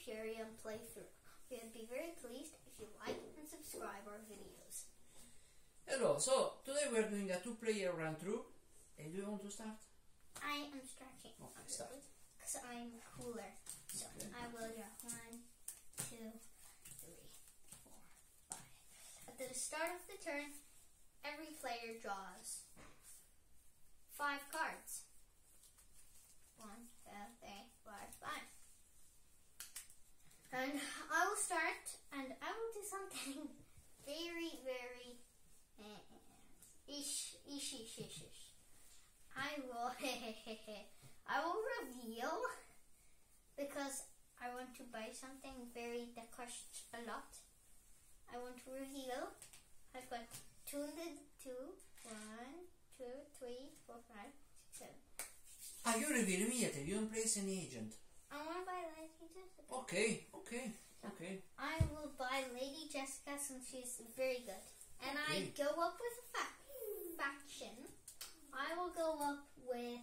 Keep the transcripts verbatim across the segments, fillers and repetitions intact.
Imperium playthrough. We would be very pleased if you like and subscribe our videos. Hello, so today we're doing a two-player run-through. And do you want to start? I am starting. Okay, start. Because I'm cooler. So okay. I will draw one, two, three, four, five. At the start of the turn, every player draws five cards. One, two, three, four, five. And I will start, and I will do something very, very uh, ish, ish, ish, ish, ish. I will, I will reveal, because I want to buy something very that costs a lot. I want to reveal. I've got two in the two, one, two, three, four, five, six, seven. Ah, you reveal immediately. You don't place any agent. I want to buy Lady Jessica. Okay, okay, okay. I will buy Lady Jessica since she's very good. And Okay. I go up with a fa faction. I will go up with.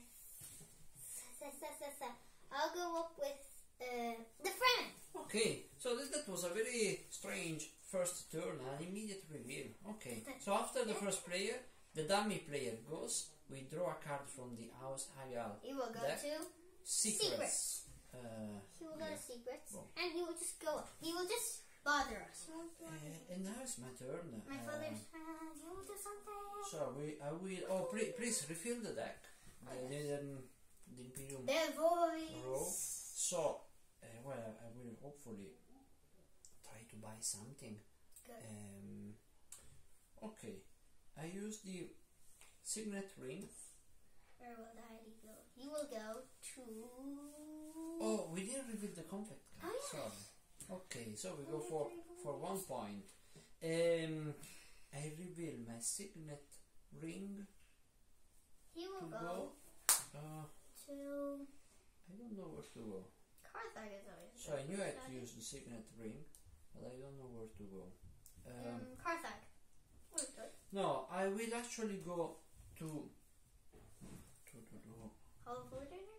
I'll go up with uh, the friend. Okay, so this, that was a very strange first turn, an immediate reveal. Okay, so after the first player, the dummy player goes. We draw a card from the house Hagal. He will go deck. to Secrets. Secrets. Uh, He will go yeah. to Secrets, Well. and he will just go up. He will just bother us. He won't do Uh, anything. and now it's my turn. My Uh, father's friend, he will do something. So we, I will. Oh, please, please refill the deck. The, the, the, the Imperium Their voice. row. So, uh, well, I will hopefully try to buy something. Good. Um, okay, I use the signet ring. Where will Daddy go? He will go to. Oh, we didn't reveal the conflict card. Oh, yes. Sorry. Okay, so we go for for one point. Um, I reveal my signet ring. He will To go, go. Uh, to. I don't know where to go. Carthage is always. So I knew I had to Daddy. use the signet ring, but I don't know where to go. Um, Um, Carthage. Where's good? no, I will actually go to to to to. Hall of Order?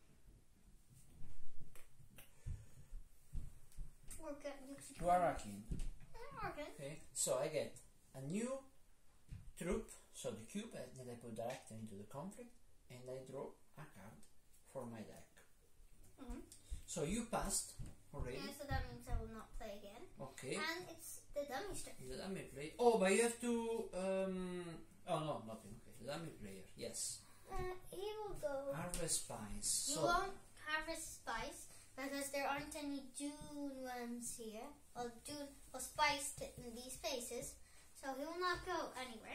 We're good. to Arakin. We're good. Okay, so I get a new troop, so the cube, and then I put directly into the conflict, and I draw a card for my deck. Mm-hmm. So you passed already. Yeah, so that means I will not play again. Okay. And it's the dummy's turn. The dummy play. Oh, but you have to. Um. Oh no, nothing. Okay, the dummy player. Yes. Uh, he will go. Harvest spice. He So won't harvest spice because there aren't any Dune ones here, or Dune or spice t- in these places, so he will not go anywhere.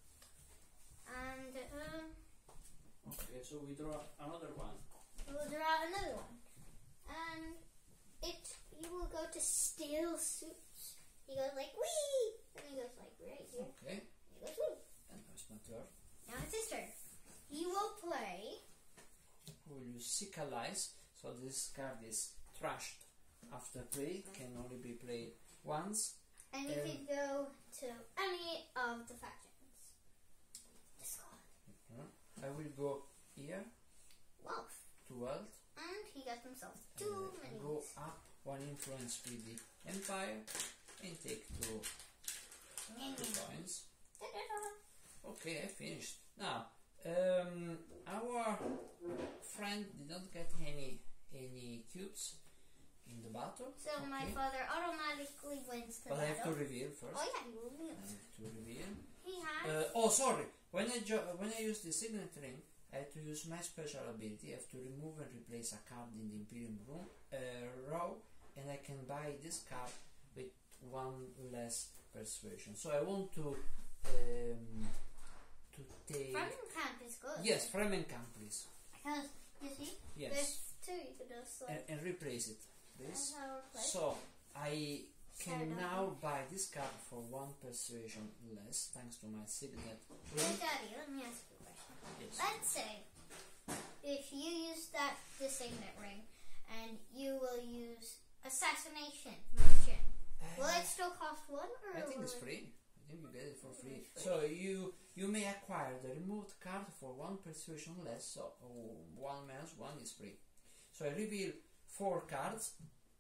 And um, okay, so we draw another one. we will draw another one, and it he will go to steel suits. He goes like wee, and he goes like right here. Okay, And he goes wee. and that's my turn. Now it's his turn. He will play. We'll use Sicalize. So this card is trashed after play. Can only be played once. And you Um, can go to any of the factions. Discard. Mhm. I will go here Wealth. to wealth. And he got himself Uh, two I minis. go up one influence with the Empire and take two, two coins. Da-da-da. Okay, I finished. Now, um, our friend did not get any any cubes in the battle. So okay. my father automatically wins the But I have to battle. reveal first. Oh yeah, he will I lose. have to reveal. He has. Uh, oh, sorry. When I jo when I use the signet ring, I have to use my special ability. I have to remove and replace a card in the Imperium room uh, row, and I can buy this card with one less persuasion. So I want to um, to take. Fremdenkamp is good. Yes, Fremdenkamp, please. Because you see, Yes, there's two you could just like. and, and replace it, please. That's how we play. So I can Sorry, now buy this card for one persuasion less, thanks to my signet Hey ring. Daddy, let me ask you a question. Yes. Let's say if you use that the signet ring and you will use assassination mission, will it still cost one or I think will it's it- free. I think you get it for free. It's free. So you you may acquire the removed card for one persuasion less. So oh, one minus one is free. So I reveal four cards.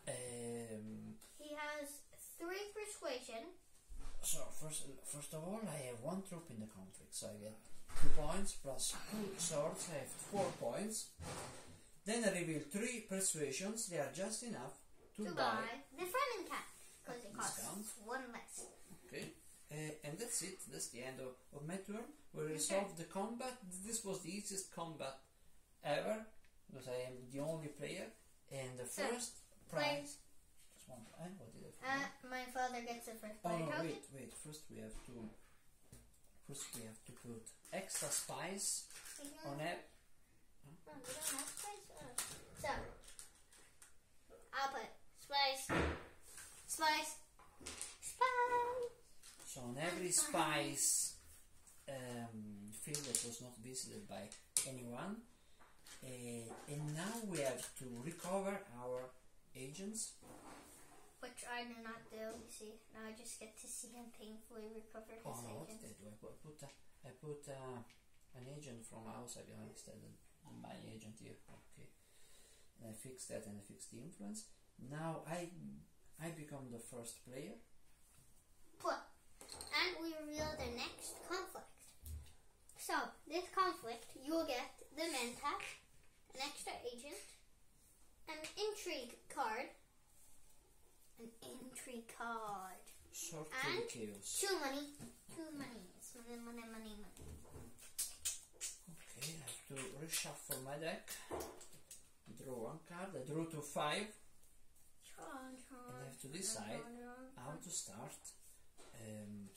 Um, He has three persuasion. so first, first of all, I have one troop in the conflict, so I get two points plus two swords. I have four points. Then I reveal three persuasions. They are just enough to, To buy. buy the friendly cat because it costs Discount. one less. Okay, uh, and that's it. That's the end of, of my turn. We resolved the combat. This was the easiest combat ever because I am the only player. And the So, first prize. Just one. And what did I forget? Uh, my father gets the first oh player no! token. Wait, wait. First we have to. First we have to put extra spice Mhm. on it. Oh, we don't have spice? Oh. So, I'll put spice, spice, spice. So on every spice um, field that was not visited by anyone. Uh, and now we have to recover our agents. Which I do not do, you see. Now I just get to see him painfully recover his Oh no, what did agents. I do? I put, I put, uh, I put uh, an agent from outside instead of my agent here. Okay. And I fixed that and I fixed the influence. Now I I become the first player. Put. And we reveal the next conflict. So, this conflict, you'll get the Mentat, an extra agent, an intrigue card, an intrigue card, Sort And of chaos. two money, two money, it's money, money, money, money. Okay, I have to reshuffle my deck. Draw one card. I drew to five. Tron, tron, And I have to decide tron, tron, how tron. to start. Um,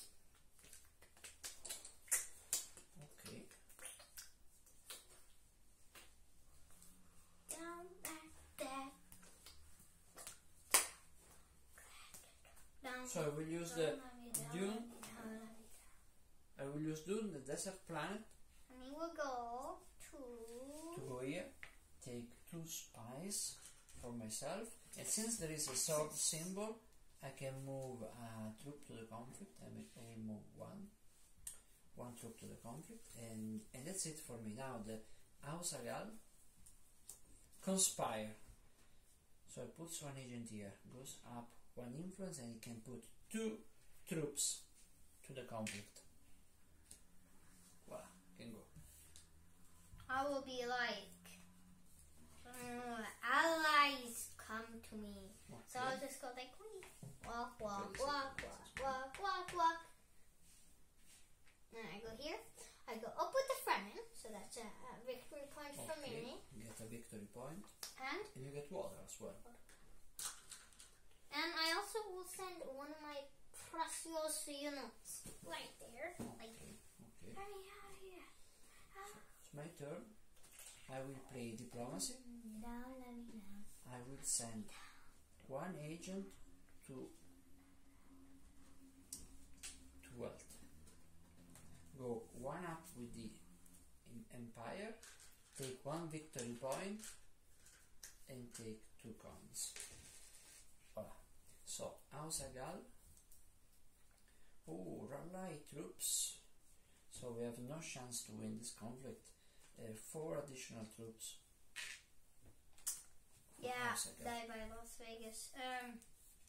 okay. Down, back, back. Down, So I will use down, the down, down, Dune. down, down. I will use Dune, the desert planet, And he will go to... to go here. Take two spies for myself. And since there is a sword symbol, I can move a troop to the conflict. I will, I will move one. One troop to the conflict. And, and that's it for me. Now the House Hagal conspire. So I put one agent here. Goes up one influence and he can put two troops to the conflict. Voila, can go. I will be like, uh, allies come to me. So I'll Okay. just go like, wee. Walk, walk, walk, walk, walk, walk, walk. And I go here. I go up with the Fremen, so that's a, a victory point for Okay, me. get a victory point. And And you get water as well. and I also will send one of my precious units right there. Like, Okay, okay. hurry out of here. Ah. It's my turn. I will play diplomacy. Down, let me down. I will send one agent to to wealth. Go one up with the em- empire. Take one victory point and take two coins. Voila. So House Hagal. Oh, rally troops. So we have no chance to win this conflict. Uh, four additional troops. for Yeah, House Hagal. die by Las Vegas. Um,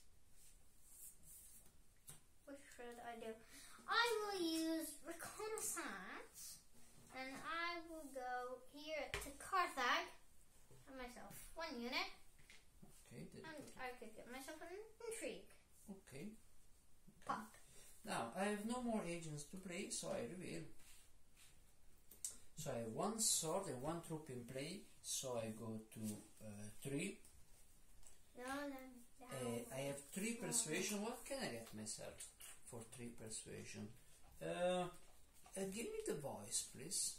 what should I do? I will use reconnaissance, and I will go here to Carthage and myself one unit, Okay, did and I could get myself an intrigue. okay. Pop. Now I have no more agents to play, so I reveal. So I have one sword and one troop in play, so I go to uh, three. Down, down, down. Uh, I have three persuasion. What can I get myself for three persuasion? Uh, uh, give me the voice, please.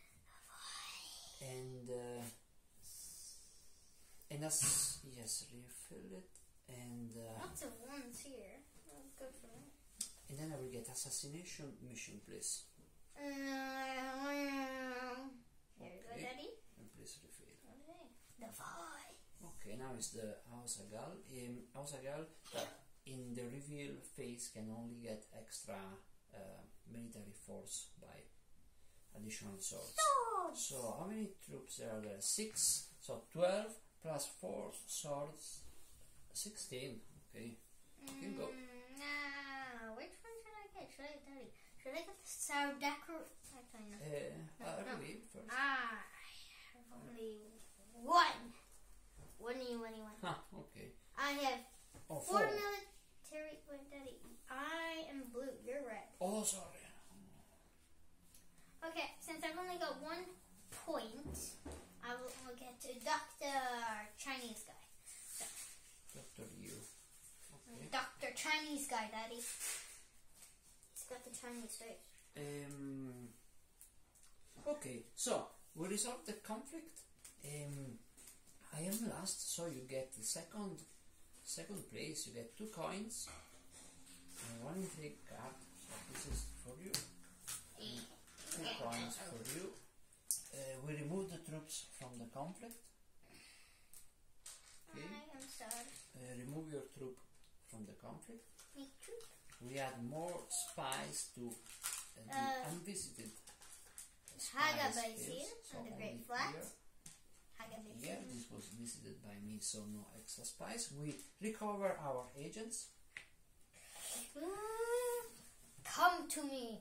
And uh, and as yes, refill it, and uh, Lots of ones here. That's good for me. and then I will get assassination mission, please. Uh, here you go, Okay. Daddy. And please refill. What is it? The voice. Okay, now is the House Hagal. Um, House Hagal that in the reveal phase can only get extra uh, military force by additional swords. Swords. So how many troops there are there? Six. So twelve plus four swords. sixteen. Okay. You can go. Mm, nah, which one should I get? Should I get Daddy? Should I get the sour decor? Actually, no. Uh, No, I no. believe first. Ah, I have only one. One, one, one. Huh, okay. I have Oh, four four. military. Wait, Daddy. I am blue. You're red. Oh, sorry. Okay, since I've only got one point, I will I'll get to Doctor Chinese guy. So, Doctor You. Okay. Doctor Chinese guy, Daddy. He's got the Chinese face. Um. Okay, so we resolve the conflict. Um, I am last, so you get the second second place. You get two coins and one intrigue card. So this is for you. Two coins for you. Uh, we remove the troops from the conflict. Okay. I am sorry. Uh, remove your troop from the conflict. Me too. We add more spies to uh, the Uh, unvisited Hagal spies base fields. here So on the only Great Flat. here. Hagal base Yeah, here. this was visited by me, so no extra spies. We recover our agents. Mm, Come to me.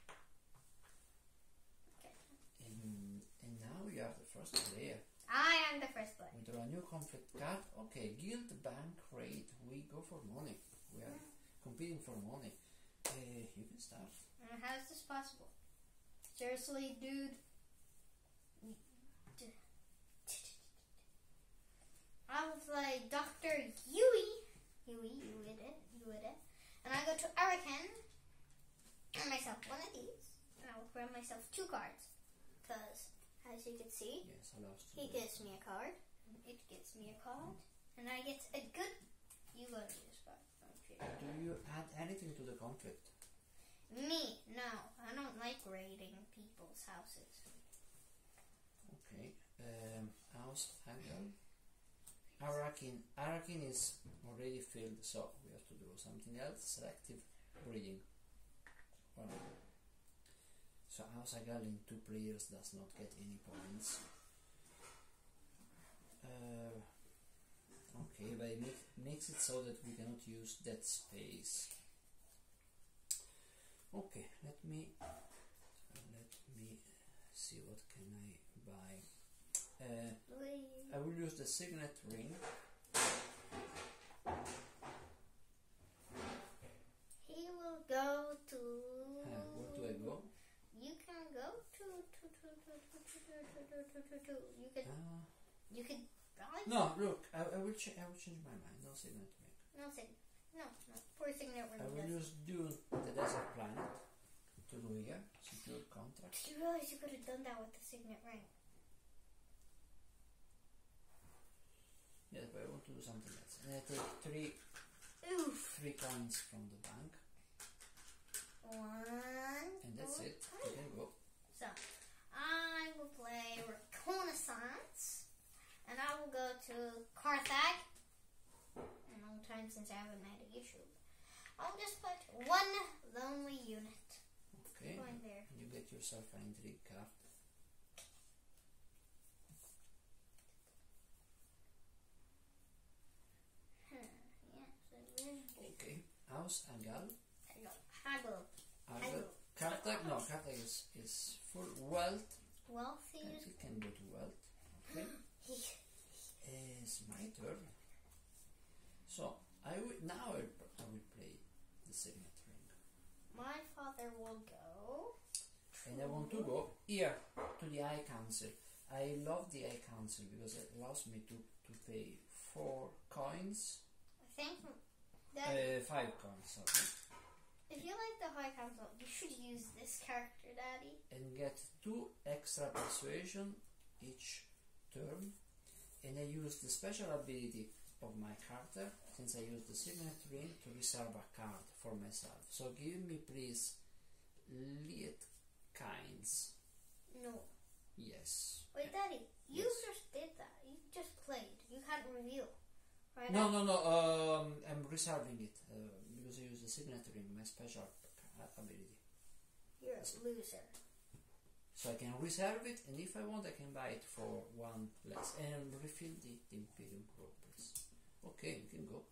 Okay. And, and now you are the first player. I am the first player. We draw a new conflict card. Okay, guild bank raid. We go for money. We are competing for money. Uh, you can start. Uh, How is this possible? Seriously, dude? I was like Doctor Yui. Yui, you with it, you with it. And I go to Arakan, and myself one of these, and I will grab myself two cards. Because, as you can see, Yes, allows to he do gives me a card, and it gives me a card, and I get a good. You go to this card. Okay. Do you add anything to the conflict? Me, no. I don't like raiding people's houses. Okay. Um, house Hagal. Arakin. Arakin is already filled, so we have to do something else. Selective breeding. Alright. So House Hagal in two players does not get any points. Uh, okay, but it make, makes it so that we cannot use that space. Okay, let me let me see what can I buy. Uh, I will use the signet ring. He will go to. Uh, where do I go? You can go to to to to to to to to to to to. You can Uh, you can. I no, look, I, I will ch- I will change my mind. No signet ring. no sig no no. Poor signet I ring will does. use Dune, the desert planet, to do here. Secure contract. Did you realize you could have done that with the signet ring? Yes, but I want to do something else. And I take three Oof. three coins from the bank, One. and that's two, it. three. You can go. So, I will play Reconnaissance, and I will go to Carthage. A long time since I haven't had an issue. I'll just put one lonely unit Okay. going there. You get yourself an intrigue card. Hmm, yes, it is. Okay. House Hagal. Haggle. Haggle. Hagal. Haggle. Carthage. No, Carthage is, is full wealth. Wealthy And is. it can go to wealth. Okay. It's my turn. So I will now. I will, I will play the signet ring, My father will go. and I want to go here to the High Council. I love the High Council because it allows me to to pay four coins, I think that uh, five coins, sorry, if you like the High Council, you should use this character, Daddy. and get two extra persuasion each turn. And I use the special ability of my character, since I use the signet ring, to reserve a card for myself. So give me please Liet Kynes. No. Yes. Wait, Daddy, you Yes. just did that. You just played. You hadn't revealed. Right? No, no, no. Um, I'm reserving it uh, because I use the signet ring, my special ca- ability. You're a loser. So I can reserve it, and if I want, I can buy it for one less and refill the, the Imperium rubles. Okay, you can go.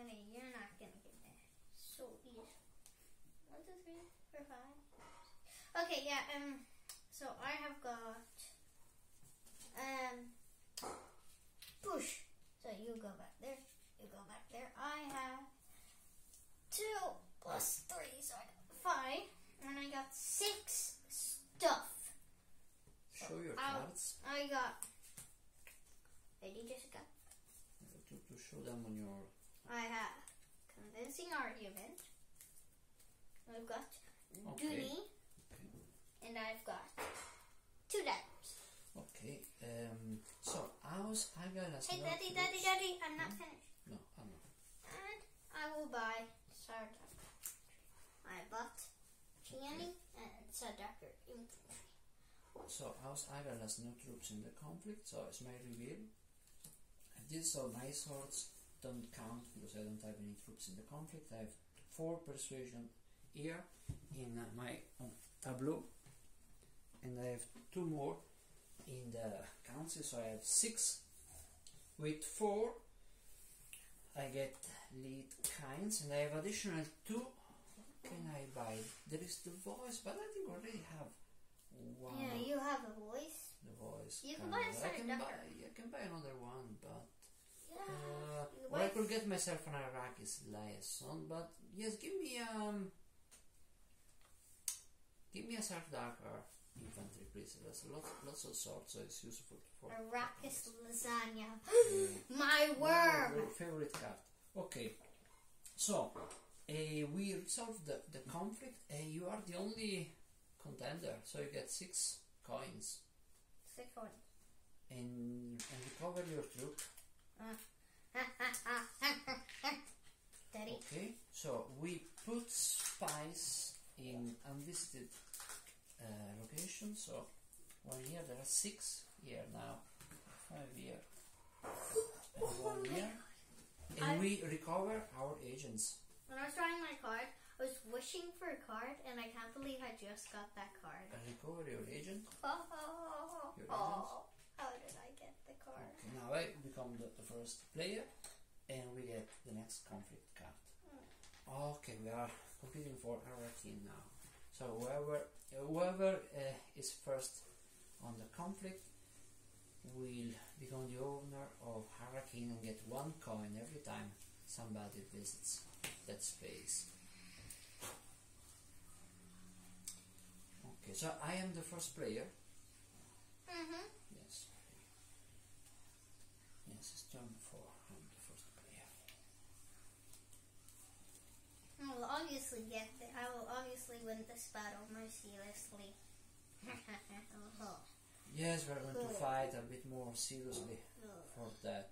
okay, you're not gonna get that so easy. One, two, three, four, five. Okay, yeah. Um. So I have got um push. So you go back there. You go back there. I have two plus three, so I got five, and I got six stuff. Show your I, cards. I got. Wait, you just got. To, to show them on your. I have convincing argument. I've got Okay. Dune, Okay. and I've got two diamonds. Okay. Um. So how's Hagal has Hey, not daddy, used- daddy, daddy! I'm not finished. No, I'm not. And I will buy Sardak. I bought Gianni and Sardaker infantry. So how's Hagal has no troops in the conflict, so it's my reveal. I did so my swords don't count because I don't have any troops in the conflict. I have four persuasion here in uh, my uh, tableau, and I have two more in the council, so I have six. With four I get lead kinds, and I have additional two. What can I buy? There is the voice, but I think I already have one. Yeah, you have a voice. The voice. You can kind buy a of. I can Sardaker. buy. I can buy another one, but Yeah. uh, You or I buy- could get myself an Arrakis liaison. But yes, give me um, give me a Sardaker infantry, please. There's lots, lots of swords, so it's useful for. Arrakis lasagna. Mm. My My worm. favorite card. Okay, so uh, we resolved the, the conflict. Uh, you are the only contender, so you get six coins Six coins. and and recover your troop. Daddy. Okay, so we put spies in unvisited uh, locations. So one here there are six here now, five here, and one here, and I- we recover our agents. When I was drawing my card, I was wishing for a card, and I can't believe I just got that card. And recover your agent. Oh, oh, Your oh, how did I get the card? Okay, now I become the, the first player, and we get the next conflict card. Okay, we are competing for Hurricane now. So whoever uh, whoever uh, is first on the conflict will become the owner of Hurricane and get one coin every time somebody visits that space. Okay, so I am the first player. Mm-hmm. Yes. Yes, it's turn four. I'm the first player. I will obviously get the, I will obviously win this battle mercilessly. Yes, we're going to fight a bit more seriously for that.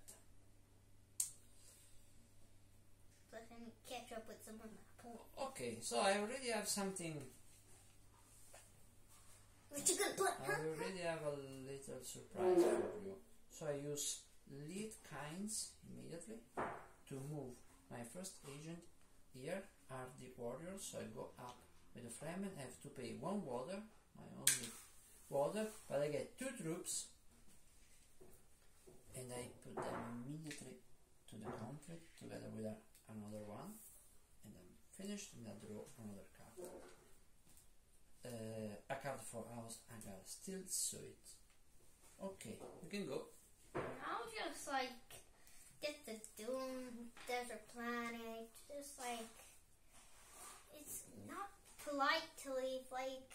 Let me catch up with some of my points. Okay, so I already have something. What you gonna put? I already have a little surprise for you. So I use lead kinds immediately to move my first agent. Here are the warriors, so I go up with the Fremen. I have to pay one water, my only water, but I get two troops, and I put them immediately to the conflict together with a, another one, and I'm finished, and I draw another card. Uh, a card for house Hagal, still suit. Okay, you can go. I'll just like get the Dune desert planet. Just like it's not polite to leave like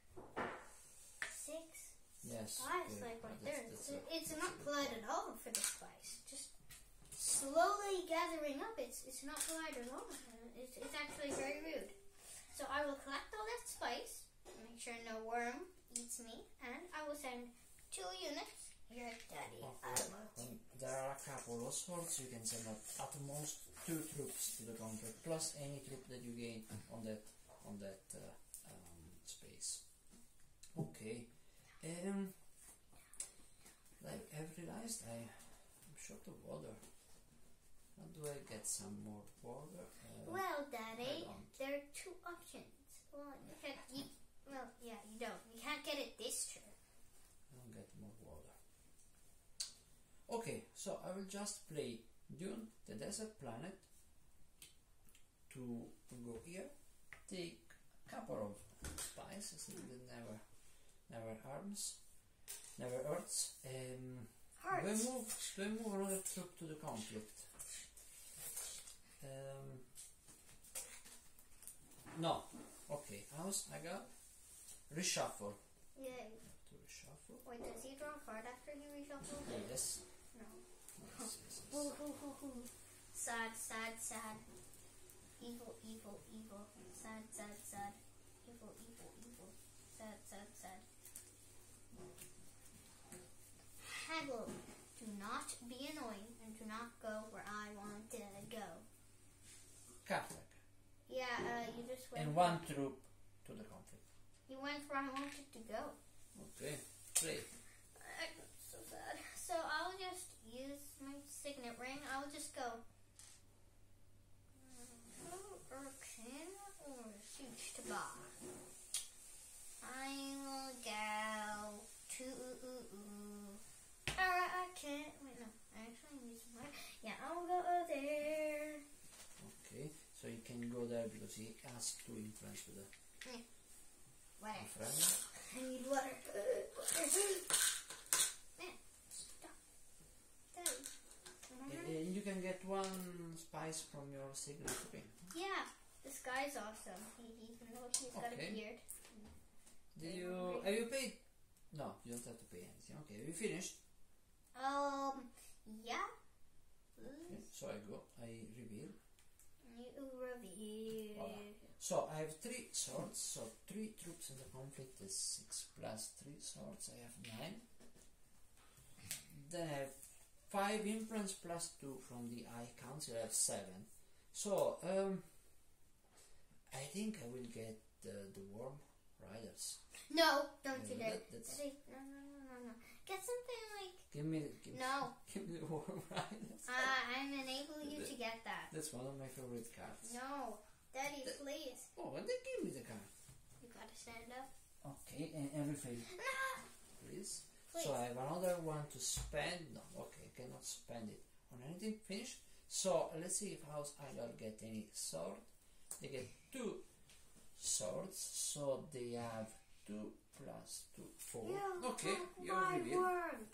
six Yes. spies okay, like right that's- there. that's It's, a- it's that's not a- polite at all for the spies. Just slowly gathering up. It's it's not polite at all. It's it's actually very rude. So I will collect all that spice, make sure no worm eats me, and I will send two units. Here, Daddy. I Okay. will. When there are a couple of swords, you can send at, at most two troops to the conflict, plus any troop that you gain on that on that uh, um, space. Okay. Um. Like I've realized, I, I'm short of water. How do I get some more water? Uh, Well, I Daddy, don't. there are two options. Well, you can you, well, yeah, you don't. You can't get it this turn. I don't get more water. Okay, so I will just play Dune, the desert planet, to go here. Take a couple of spices that never, never harms, never hurts. Um, we move, we move another troop to the conflict. Um, no, okay. House Hagal. Reshuffle. Yay. To reshuffle. Wait, does he draw a card after he reshuffles? Yes. No. Yes, yes, yes. Ooh, ooh, ooh, ooh. Sad, sad, sad. Evil, evil, evil. Sad, sad, sad. Evil, evil, evil. Sad, sad, sad. Hagal, do not be annoying and do not go where I want to go. Kartak. Yeah, uh, you just went. And one troop to the conflict. You went where I wanted to go. Okay. Play. I'm so sad. So I'll just use my signet ring. I'll just go. Urkin or Siege to Bar. I will go to. Alright, I can't. Wait, no. I actually need some more. Yeah, I'll go there. Okay. So you can go there because he asked to influence with the. Yeah. Water. friend. I need water. Man, stop. Daddy. And you can get one spice from your signet ring. Yeah, this guy's awesome. He, even though he's got Okay. a beard. Do you have you paid? No, you don't have to pay anything. Okay, have you finished? Um, yeah. Okay, so I go. I reveal. You reveal. Alright. So I have three swords. So three troops in the conflict is six plus three swords. I have nine. Then I have five imprints plus two from the High Council. I have seven. So um, I think I will get the the Worm Riders. No, don't Yeah, do that. that- that's- Daddy, no, no, no, no, no. Get something like. Give me, give, No. give me the Worm Riders. Uh, I'm enable you to get that. That's one of my favorite cards. No, Daddy, That- please. Oh, and they give me the card. You gotta stand up. Okay, and everything, No, please. please. So I have another one to spend. No, okay, I cannot spend it on anything. Finish. So let's see if House Hagal get any sword. They get two swords, so they have two plus two, four. You Okay, have you my reveal. word.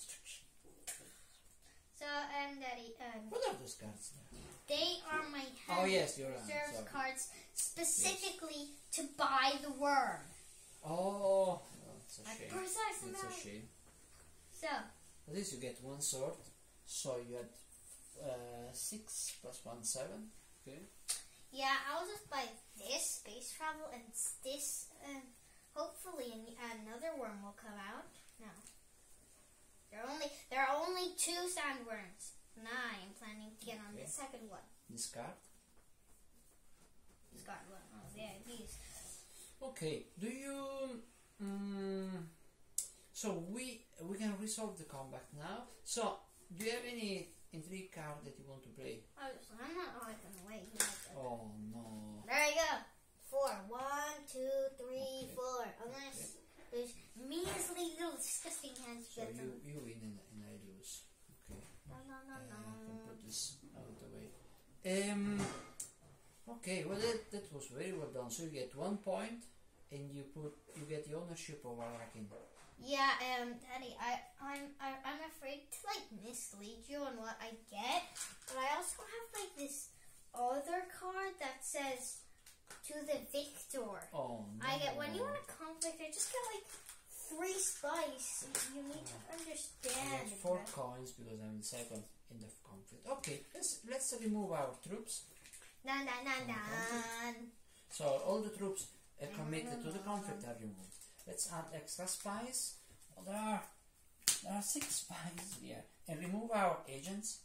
So, um, Daddy, um, What are those cards there? they are my Oh hand yes, you're right. reserve Sorry. cards specifically to buy the worm. Oh, that's a A shame. precise That's amount. a shame. So, At least you get one sword. So you had uh, six plus one, seven. Okay. yeah, I'll just buy this space travel and this. Um, hopefully, an- another worm will come out. No, there are only there are only two sandworms. And I am planning to get on the Okay. second one. Discard. Discard one. Oh yeah, these. Okay. Do you? Um, so we we can resolve the combat now. So do you have any intrigue card that you want to play? Oh, so I'm not always gonna wait. You like that. Oh no. There you go. Four. One, two, three, Okay. four. Unless there's measly little disgusting hands. So get you them. you win and, and I lose. Okay. No, no, no, Uh, no. I can put this out of the way. Um. Okay. Well, that that was very well done. So you get one point, and you put you get the ownership of Arakin. Yeah, um, Daddy, I, I'm, I, I'm afraid to like mislead you on what I get, but I also have like this other card that says to the victor. Oh no. I get when you want a conflict, I just get like three spice. You need to I understand. get four that. coins because I'm second in the conflict. Okay, let's let's remove our troops. Dun, dun, dun, dun. So all the troops uh, committed to the conflict are removed. Let's add extra spies. Oh, there are there are six spies here, and remove our agents.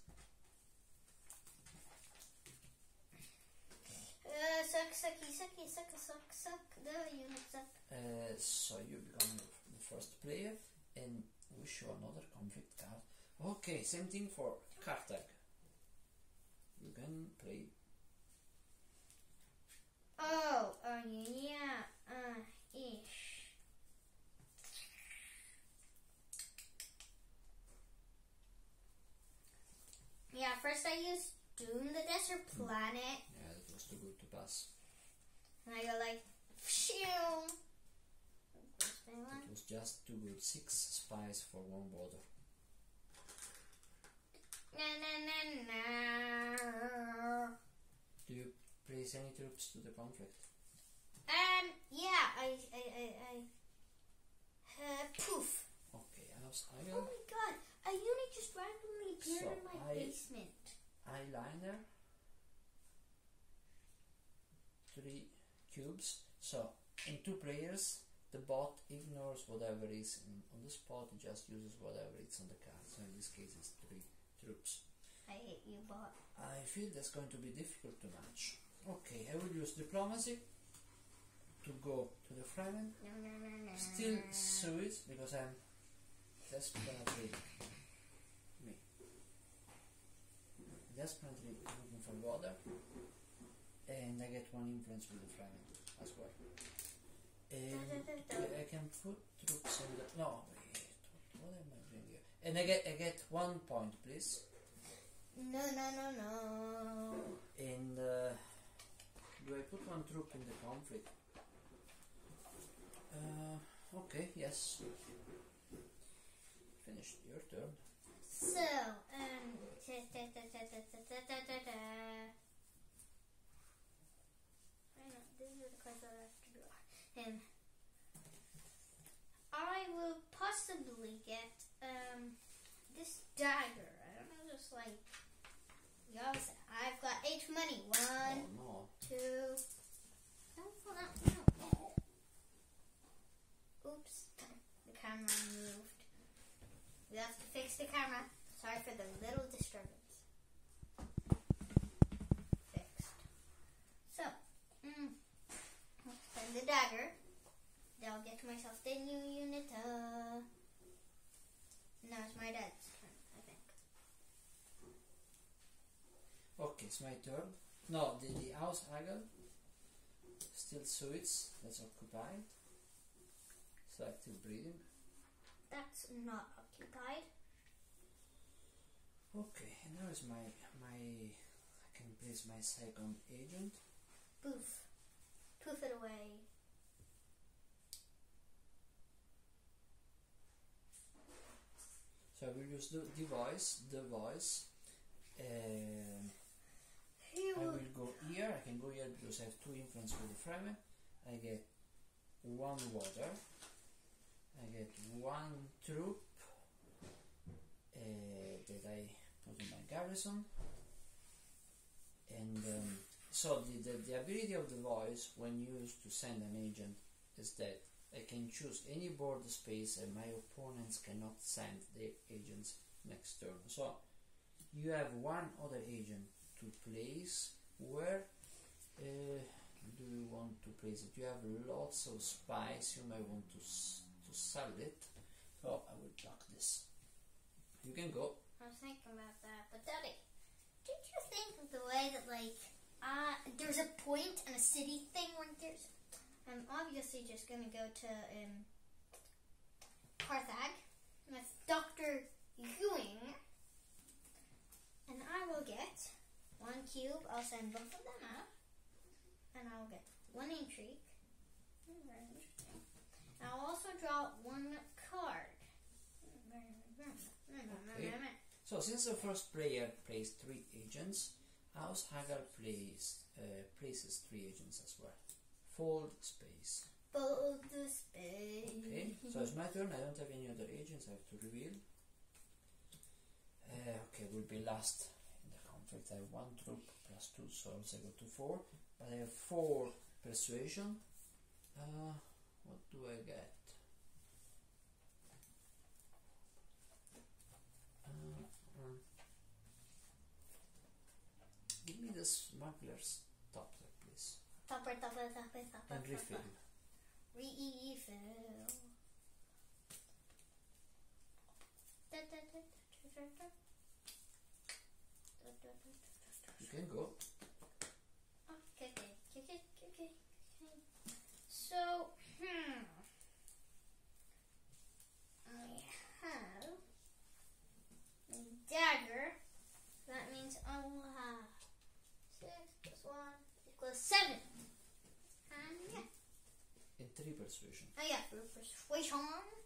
Uh, suck, sucky, sucky, suck, suck, suck. The unit suck. Uh, so you become the first player, and we show another conflict card. Okay, same thing for Kartak. You can play. Oh, uh, yeah, uh, ish. Yeah, first I used Dune the desert planet. Yeah, that was too good to pass. And I go like, phew. It was just too good. Six spies for one border. Na na na na. Do you place any troops to the conflict? Um, yeah, I, I, I, I, uh, poof. Okay, House Oh Hagal. my god, a unit just randomly appeared So, in my I- basement. Eyeliner. Three cubes. So, in two players, the bot ignores whatever is in, on the spot, it just uses whatever is on the card. So in this case it's three troops. I hate you, bot. I feel that's going to be difficult to match. Okay, I will use diplomacy to go to the Fremen. No, no, no, no. Still Suez because I'm desperately me. Desperately looking for water. And I get one influence with the Fremen as well. And I can put troops in the no wait, what am I doing here? And I get I get one point please. No, no, no, no. And uh, do I put one troop in the conflict? Uh, okay, yes. Finished your turn. So, um, ta ta ta ta ta ta ta ta ta ta. I know, these are the cards that I have to draw. And I will possibly get, um, this dagger. I don't know, just like, yes, I've got eight money. One, Oh no. two, no, no, no, no. Oops, the camera moved. We have to fix the camera. Sorry for the little disturbance. Fixed. So, mm, spend the dagger. Then I'll get myself the new unit. Uh, now it's my dad's turn, I think. Okay, it's my turn. No, the, the house Hagal still Suez, that's occupied. Selective breeding. That's not occupied. Okay, and now is my my I can place my second agent. Poof. Poof it away. So I will use the device, the voice. Um, He I will. will go here. I can go here because I have two influence with the Fremen. I get one water. I get one troop uh, that I put in my garrison. And um, so the, the, the ability of the voice when used to send an agent is that I can choose any border space and my opponents cannot send their agents next turn. So you have one other agent to place. Where uh, do you want to place it? You have lots of spies, you may want to, s to sell it. So I will block this. You can go. I was thinking about that, but Daddy, did you think of the way that like uh there's a point and a city thing where there's I'm obviously just gonna go to um Carthage with Doctor Ewing, and I will get one cube. I'll send both of them out, and I'll get one intrigue. Hmm, very interesting. And I'll also draw one card. Okay. So since the first player plays three agents, House Hagal plays uh, places three agents as well. Fold space. Fold the space. Okay, so it's my turn. I don't have any other agents. I have to reveal. Uh, okay, will be last in the conflict. I have one troop plus two, so I go to four. But I have four persuasion. Uh, what do I get? Uh, um, give me the smuggler's topper, please. Topper, topper, topper, topper, And refill. topper. Refill. Da, da, da, da, da, da. Da, da, da, da, da. You can go. Okay, okay, okay, okay, okay. So, hmm. I have a dagger. That means I will have three persuasion. Oh yeah, for persuasion.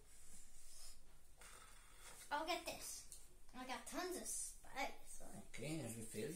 I'll get this. I got tons of spice. So Okay, and refill.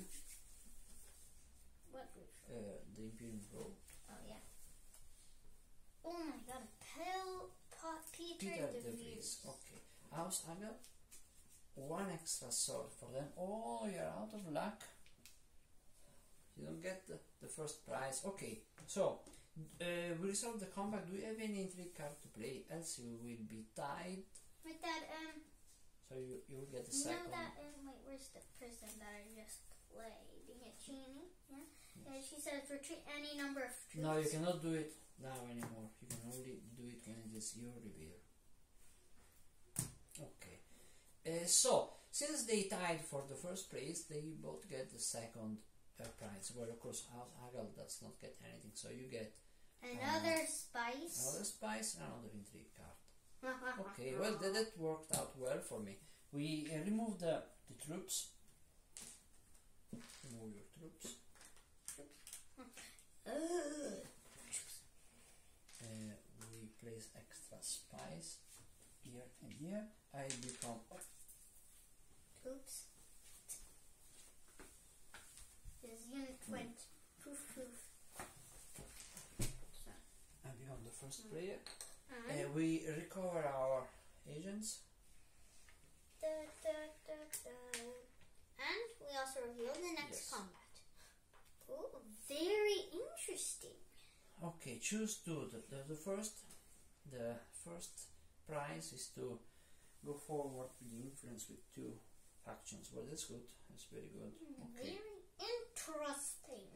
what refill? Uh, the Imperium roll. Oh yeah. Oh my god, Pel Pot Peter, Peter de de Vries. Vries. Okay. House Hagal. One extra sword for them. Oh, you're out of luck. You don't get the, the first prize. Okay, so uh, we resolve the combat. Do you have any intrigue card to play? Else you will be tied. With that, um, So you, you will get the you know second. that, um, wait, where's the person that I just played? Yeah, Chini, yeah? Yeah, she says retreat any number of troops. No, you cannot do it now anymore. You can only do it when it is your reveal. Okay. Uh, so, since they tied for the first place, they both get the second uh, prize. Well, of course, Hagal does not get anything, so you get Another uh, spice. another spice and another intrigue card. Okay, well, that, that worked out well for me. We uh, remove the, the troops. Remove your troops. Uh, Uh, we place extra spice here and here. I become Oops. This unit went poof poof. So, I become the first player. and, Uh, we recover our agents. da, da, da, da. And we also reveal the next Yes. combat. Oh, very interesting. Okay, choose two. The, the, the first, the first prize is to go forward with the influence with two factions. Well, that's good. That's very good. Okay. Very interesting.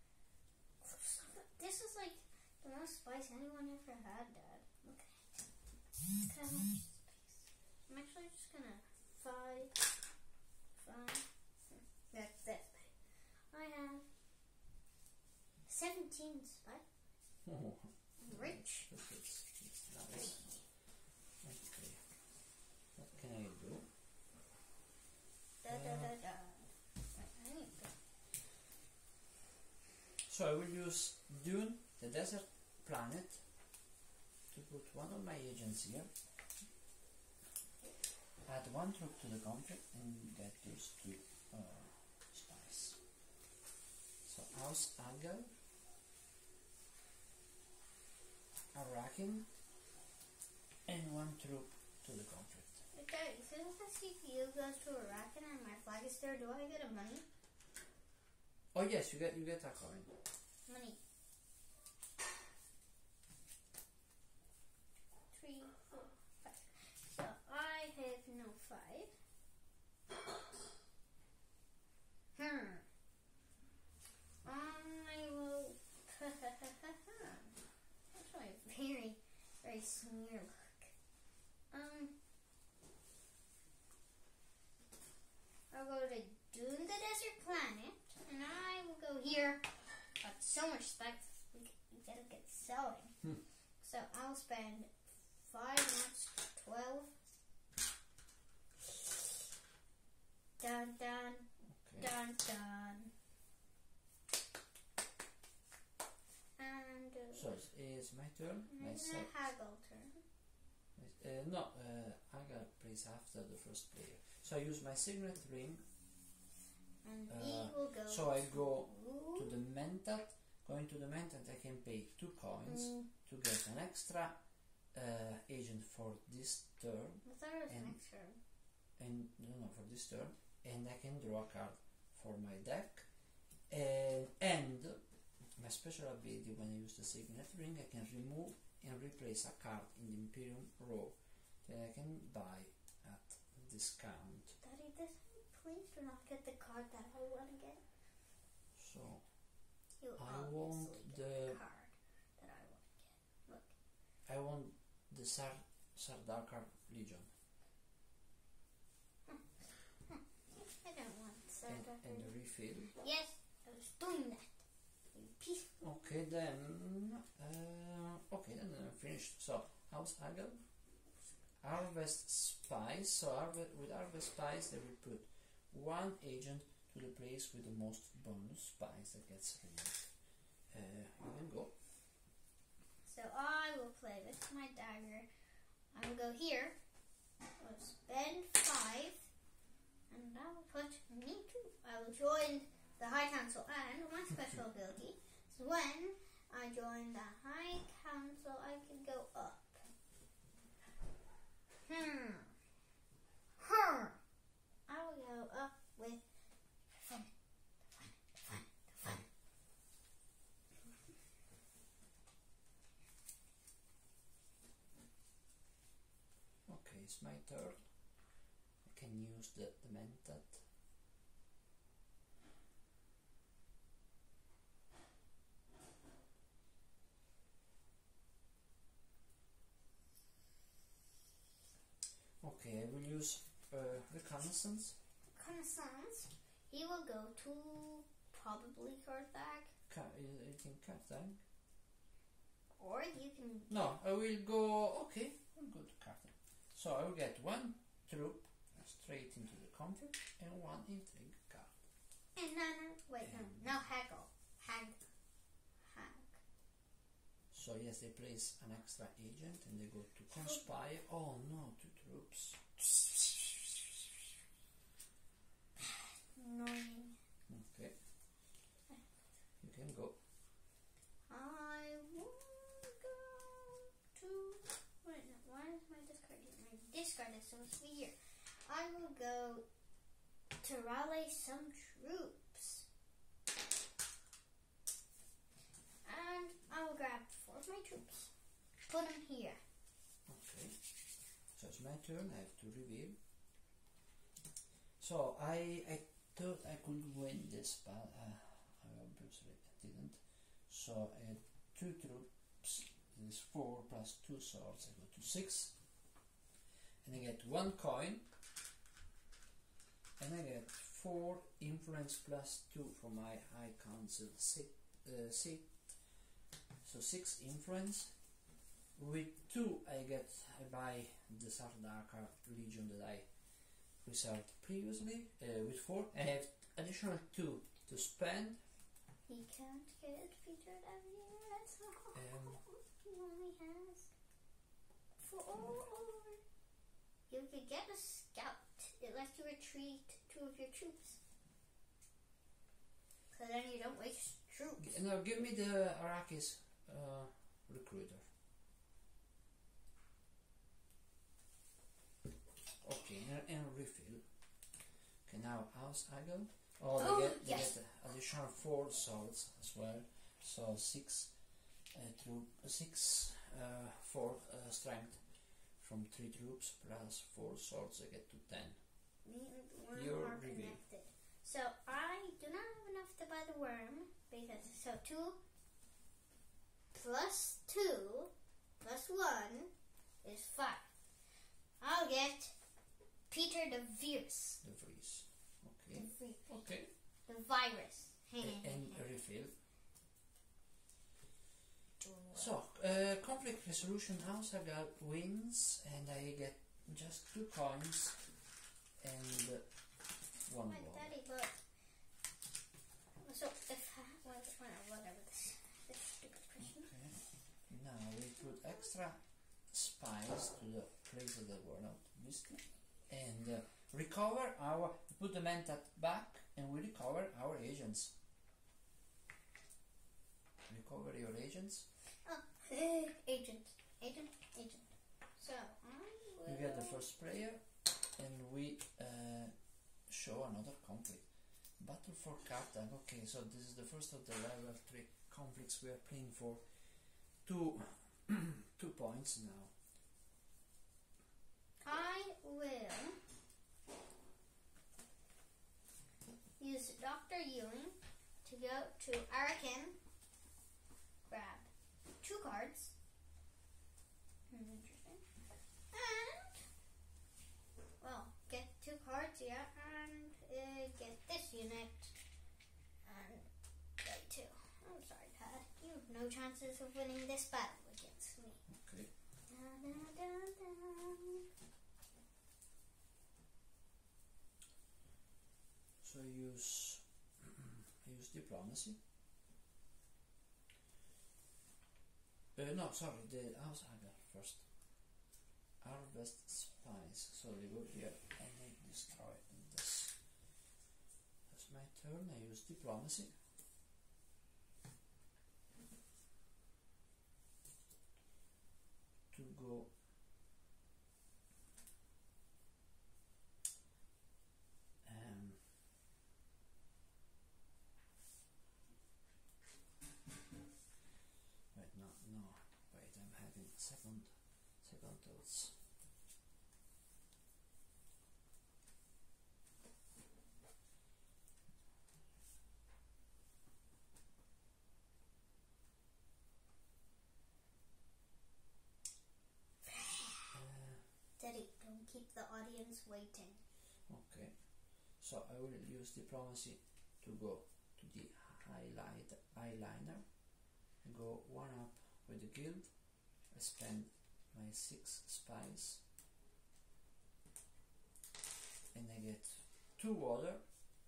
This is like the most spice anyone ever had, Dad. Look at it. Look how much space. I'm actually just gonna five, five. That's that space. I have seventeen spice. Oh, Rich. that's, that's, that's nice. Okay. What can I do? Da da da da. Wait, I need to. So I will use Dune, the desert planet, to put one of my agents here. Add one troop to the conflict and get those two uh, spies. So House Hagal, Arakin, and one troop to the conflict. Okay, since the C P U goes to Iraq and my flag is there, do I get a money? Oh yes, you get you get a coin. Money. Three, four, five. So I have no five. Hmm. I will. That's my very, very smear look. Um. I'll go to Dune the Desert Planet, and I will go here. Got so much spice, we, we gotta get selling. Hmm. So I'll spend five months, twelve. Dun dun Okay. dun dun. And uh, So it's my turn. My and sec- a Hagal turn. Uh, no, uh, Hagal plays after the first player. So I use my signet ring. And Uh, he will go. so I go to To the mentat, going to the mentat, I can pay two coins Mm, to get an extra uh, agent for this turn, I thought it was and- next turn. and no, no, for this turn, and I can draw a card for my deck. Uh, and my special ability, when I use the signet ring, I can remove and replace a card in the Imperium row that I can buy at discount. Daddy, this please do not get the card that I want to get. So You I obviously want get the- the card that I want to get. Look. I want the Sar Sardaukar Legion. I don't want And, Sardaukar. and the refill. Yes, I was doing that. You peaceful. Okay, then. Uh, okay, then I'm finished. So, House Hagal, Harvest Spice. So, harve- with Harvest Spice, they will put one agent to the place with the most bonus spice that gets removed. Uh, you can go. So So I will play with my dagger. I will go here. I'll spend five. And I will put me too. I will join the High Council, and my special ability is when I join the High Council, I can go up. Hmm. Hmm. I will go up with fun, fun, fun, fun. Okay, it's my turn. I can use the demented. Okay, I will use uh, reconnaissance. Reconnaissance. He will go to probably Carthage. Ca I think Carthage. Or you can. No, I will go. Okay, I'll go to Carthage. So I will get one troop straight into the conflict and one intrigue card. And no, no, wait, no, no, Hagal. Hag. Hag. So yes, they place an extra agent and they go to conspire. Oh no, two troops. Annoying. Okay. You can go. I will go to. Wait, no, why is my discard here? My discard is supposed to be here. I will go to rally some troops. And I will grab four of my troops. Put them here. Okay. So it's my turn. I have to reveal. So I I thought I could win this, but uh, I obviously didn't. So I had two troops. This is four plus two swords. I go to six, and I get one coin, and I get four influence plus two for my high council seat. Uh, seat. So six influence. With two, I get I buy the Sardaka Legion that I reserved previously. Uh, with four, I have additional two to spend. He can't get featured every year, so Um, he only has four. You could get a scout. It lets you retreat two of your troops. So then you don't waste troops. G- Now give me the Arrakis uh, recruiter. Okay, and, and refill. Okay, now how's Hagal? Oh, they Oh, get they yes. get additional four swords as well. So six uh, troop, six uh, four uh, strength from three troops plus four swords. I get to ten. Me and the worm Your are reveal. connected. So I do not have enough to buy the worm because so two plus two plus one is five. I'll get Peter the Virus. The freeze. The, Okay. vi- Okay. the virus. A- and a refill. So, uh, conflict resolution house I got wins, and I get just two coins and uh, one My wall. daddy, but so if I, well, whatever this, this stupid question. Okay. Now we put extra spies to the places that were not missed, and uh, recover our. Put the mentat back, and we recover our agents. Recover your agents. Oh, agent, agent, agent. So I will. You get the first player, and we uh, show another conflict. Battle for Carthage. Okay, so this is the first of the level three conflicts we are playing for. Two, two points now. I will use Doctor Ewing to go to Arakan, grab two cards. Hmm, interesting. And, well, get two cards, yeah, and uh, get this unit. And play two. I'm sorry, Pat. You have no chances of winning this battle against me. Okay. Da, da, da, da. So I use I use diplomacy. Uh, no, sorry, the house Hagal first. Harvest spice. So we go here and I destroy this. That's my turn. I use diplomacy. To go um, wait, no, no, wait, I'm having second, second thoughts. Daddy, don't keep the audience waiting. Okay, so I will use diplomacy to go to the highlight eyeliner, go one up with the guild. I spend my six spice and I get two water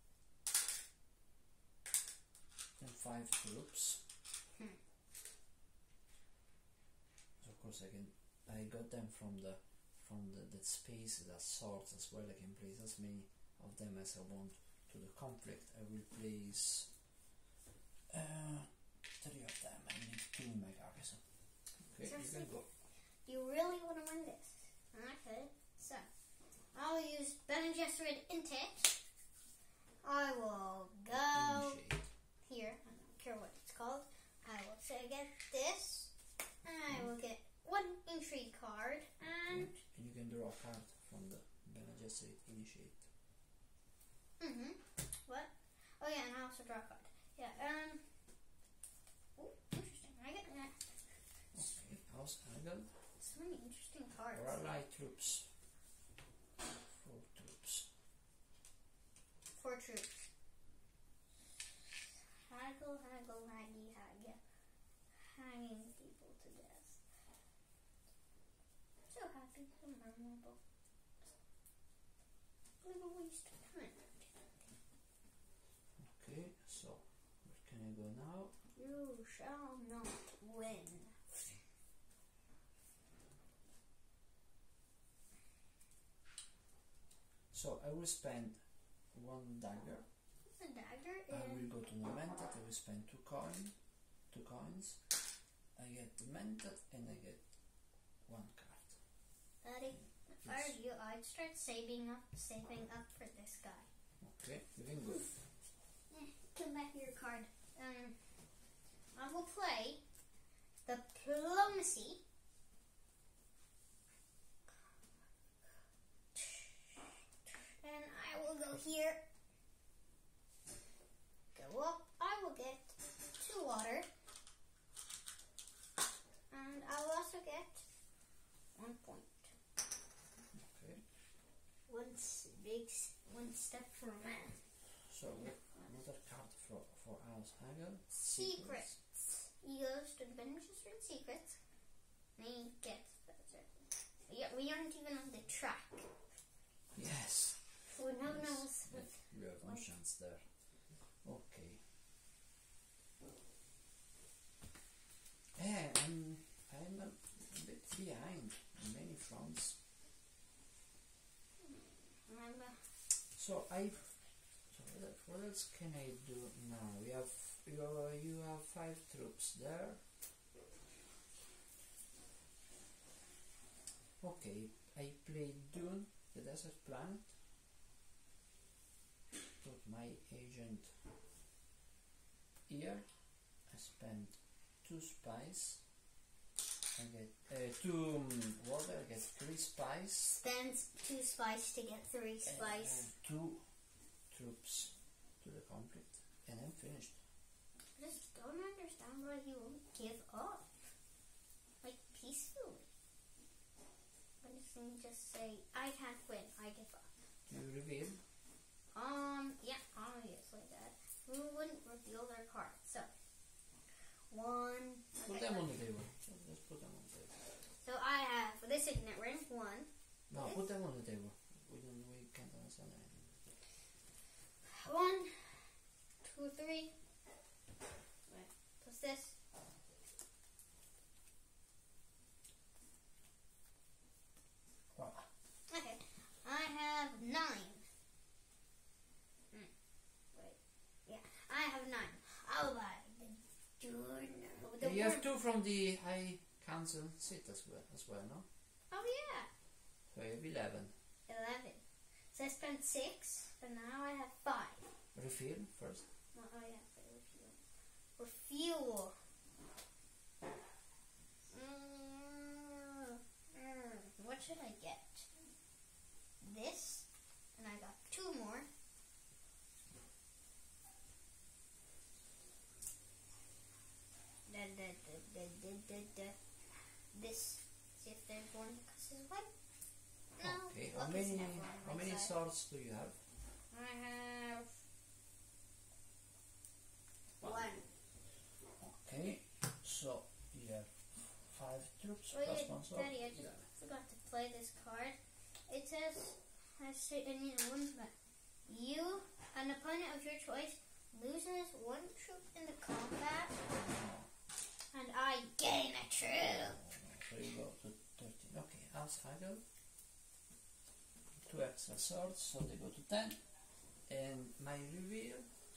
and five troops. Hmm. So of course I can I got them from the from the, that space, that swords as well. I can place as many of them as I want to the conflict. I will place uh, three of them. I need two in my garrison. Okay, you can go. You really want to win this? Okay, so I'll use Bene Gesserit Intake. I will go Initiate. here. I don't care what it's called. I will say get this. I will get one intrigue card and. And you can draw a card from the Bene Gesserit Initiate. Mm-hmm. What? Oh yeah, and I also draw a card. Yeah, um... Oh, interesting. I get that. Okay, House Hagal. So many interesting cards. Or allied troops. Four troops. Four troops. Haggle, haggle, haggy, haggy. Hanging people to death. So happy, so memorable. What a waste of time. Okay, so where can I go now? You shall not win. So I will spend one dagger. The dagger I is. will go to the mentat. I will spend two coin, two coins. I get the mentat and I get one card. Daddy, if I were you, I'd start saving up, saving up for this guy. Okay, you can go. Eh, come back your card. Um, I will play the diplomacy. And I will go here. Go up. I will get two water. And I will also get one point. Okay. One s- big, s- one step for a man. So another card for for House Hagal. Secrets. He goes to the Bene Gesserit Secrets. And he gets yeah, we aren't even on the track. Yes. So no one Yes. knows Yeah, what. you have no chance there. Okay. Yeah, I'm I'm a bit behind on many fronts. Remember? So I. So what, what else can I do now? We have you you have five troops there. Okay, I played Dune, the desert planet. Put my agent here. I spent two spice. I get uh, two um, water. I get three spice. Spends two spice to get three And, spice. uh, two troops to the conflict, and I'm finished. I just don't understand why he won't give up. Like, peacefully. Why doesn't he just say, I can't win, I give up? You reveal. Um, yeah, obviously that. Who wouldn't reveal their card? So, one. Put Okay, them let- on the table. Just just put them on the table. So I have, for this signet ring, one. No, This? put them on the table. We don't. We can't understand anything. One, two, three. Right. Plus this. You have two from the High Council seat as well, as well, no? Oh yeah. So you have eleven. Eleven. So I spent six, but now I have five. Refill first. Oh, oh yeah, refuel. Refuel. Mm, mm, what should I get? This, and I got two more. Da, da, da, da, da, da, da. This. See if there's one because it's white. No. Okay. How luck is many? never on How my many side. swords do you have? I have One. one. Okay. So you have five troops Wait, plus one sword. Daddy, I just forgot to play this card. It says, I say, I need one but you, an opponent of your choice, loses one troop in the combat, and I gain a troop. So you go to thirteen. Okay, ask Hagal. Two extra swords, so they go to ten. And my reveal.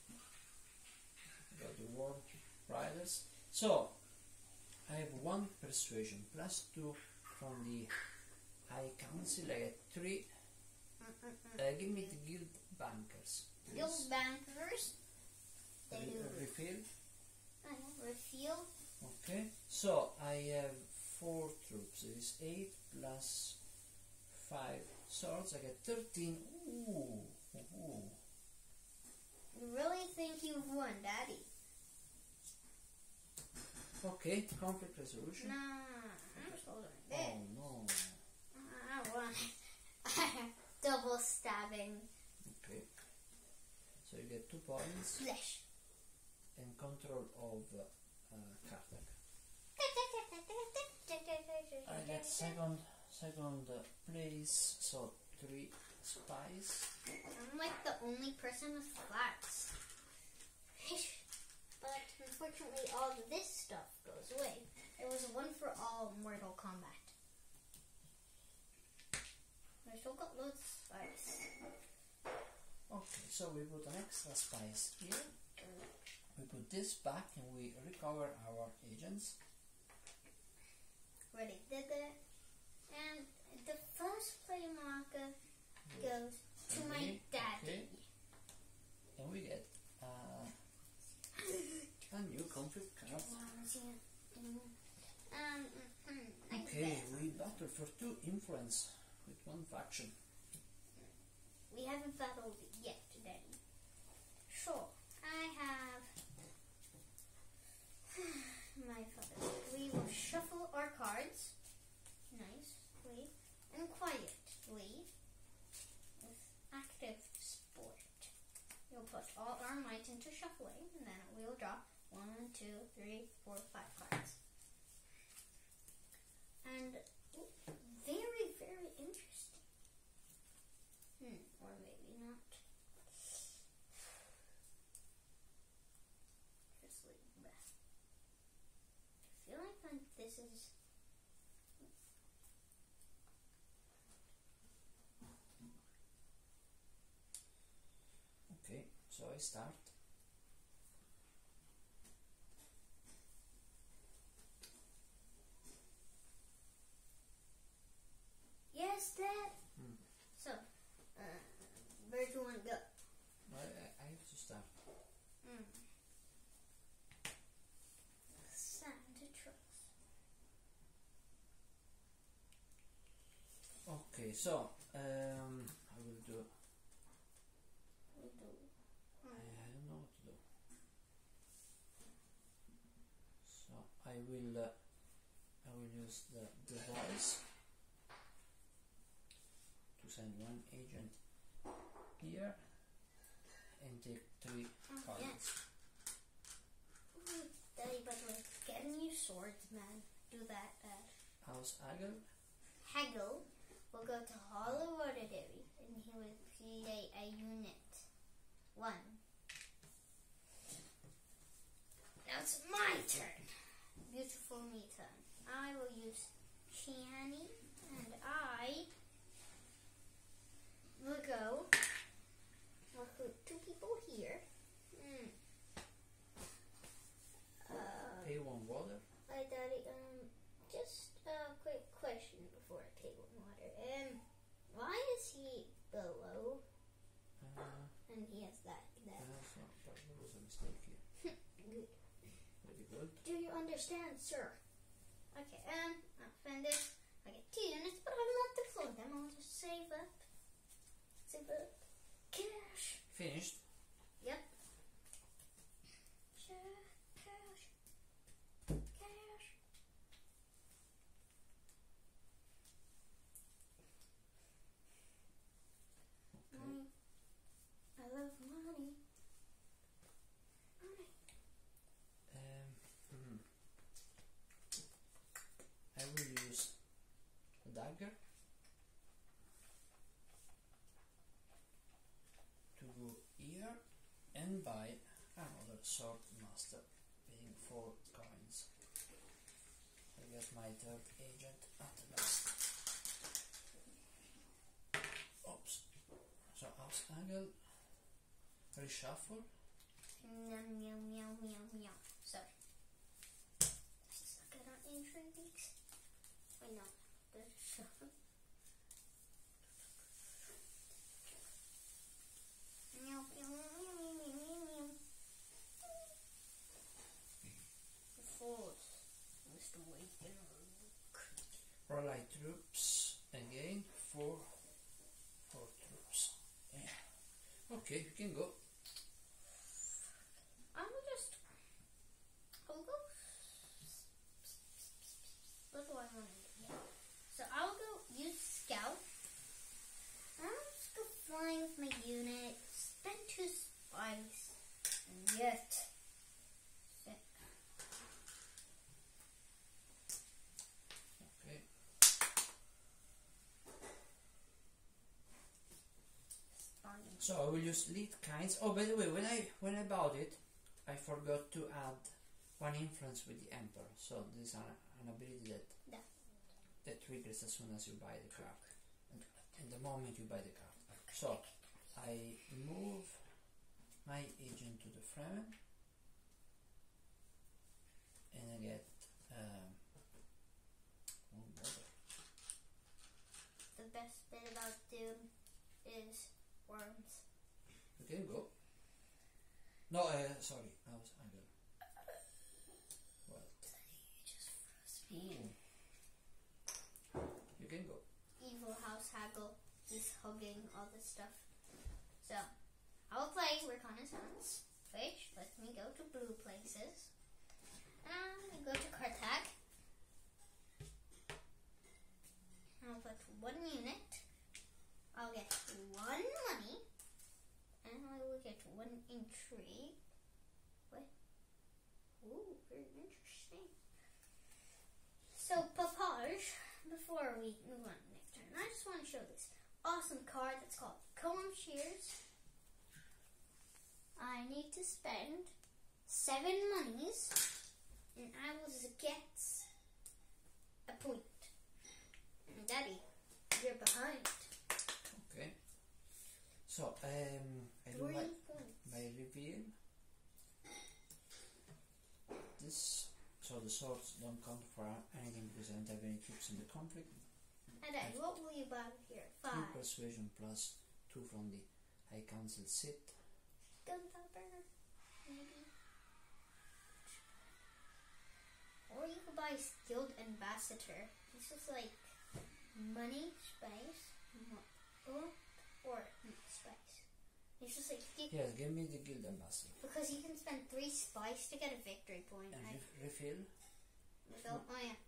Go to war riders. So I have one persuasion plus two from the High Council. I get three. Uh, give me the guild bankers. please. Guild bankers. They Re- do refill. uh, refuel. Okay, so I have four troops. It is eight plus five swords. I get thirteen. Ooh, ooh. You really think you've won, Daddy? Okay, conflict resolution. Nah, I'm still doing Oh this. no. I won. Double stabbing. Okay. So you get two points Flesh. and control of uh, Kartak. I get second second uh, place, so three spies. I'm like the only person with flags. But unfortunately all of this stuff goes away. It was one for all Mortal Kombat. I still got loads of spies. Okay, so we put an extra spice here. We put this back and we recover our agents. Already did it. And the first play marker goes to my Okay, daddy. and we get uh, a new conflict card. Um, mm, Okay, we battle for two influence with one faction. We haven't battled yet, Daddy. Sure, I have my father. We will shuffle our cards nicely and quietly with active sport. We'll put all our might into shuffling, and then we'll draw one, two, three, four, five cards. And ooh, very, very interesting. Hmm, or maybe not. Just leave that. I feel like when this is. Okay, so I start. Yes, Dad. Hmm. So, uh, where do you want to go? I, I I have to start. Mm. Santa trucks. Okay, so um, I will do. We do. I, I don't know what to do. So I will. Uh, I will use the the voice to send one agent here and take three Oh, cards. yes. Ooh, Daddy, by the way, get a new sword, man. Do that, Dad. House Hagal. Hagal will go to Hollow Waterderry and he will create a unit. One. Now it's my turn. Beautiful me turn. I will use Chani and I will go. I'll put two people here. Hmm. Uh, Pay one water. and he has that. that. Uh, so, but there was a mistake here. Good. Very good. Do you understand, sir? Okay, um, I'll spend this. I get two units, but I will not deploy them. I'll just save up. Save up. Cash. Finished? Yep. Cash. Cash. Cash. Okay. Money. I love money. Money. Um, hmm. I will use a dagger to go here and buy another sword master, paying four coins. I get my third agent at last. Oops. So House Hagal, reshuffle. Meow, meow, meow, meow, meow. Sorry. This is not good on intrigues. Wait, no. The shuffle. Meow, meow, meow, meow, meow, meow, meow. The force was the way to look. Rally troops again. Four, four troops. Yeah. Okay, you can go. I will just. I'll go. What do I want to do? Yeah. So I'll go use scout. I'll just go flying with my unit. Spend two spice. And yet. Sick. Okay. Spawning. So I will use lead kinds. Oh, by the way, when I when I bought it, I forgot to add one influence with the Emperor. So this is an, an ability that Yeah. that triggers as soon as you buy the card, and, and the moment you buy the card. So I move my agent to the Fremen, and I get um, oh bother. The best bit about Dune is worms. You can go. No, uh, sorry, I was I got. Well, You just froze me. you can go. Evil House Hagal. He's hugging all this stuff. So, I will play Reconnaissance, which lets me go to blue places. And I go to Kartag. I'll put one unit. I'll get one money. And I will get one intrigue. What? Ooh, very interesting. So, Papage, before we move on to the next turn, I just want to show this awesome card that's called Comb Shears. I need to spend seven monies, and I will get a point. And Daddy, you're behind. Okay. So um, I do Three my points. my reveal. This so the swords don't count for anything because I don't have any troops in the conflict. And Daddy, what will you buy here? Two Five. persuasion plus two from the High Council sit. Gunpowder, maybe. Or you could buy Skilled Ambassador. This is like money, spice, or, or spice. It's just like you, Yes, give me the Guild Ambassador. because you can spend three spice to get a victory point. And I re- refill. feel, oh yeah.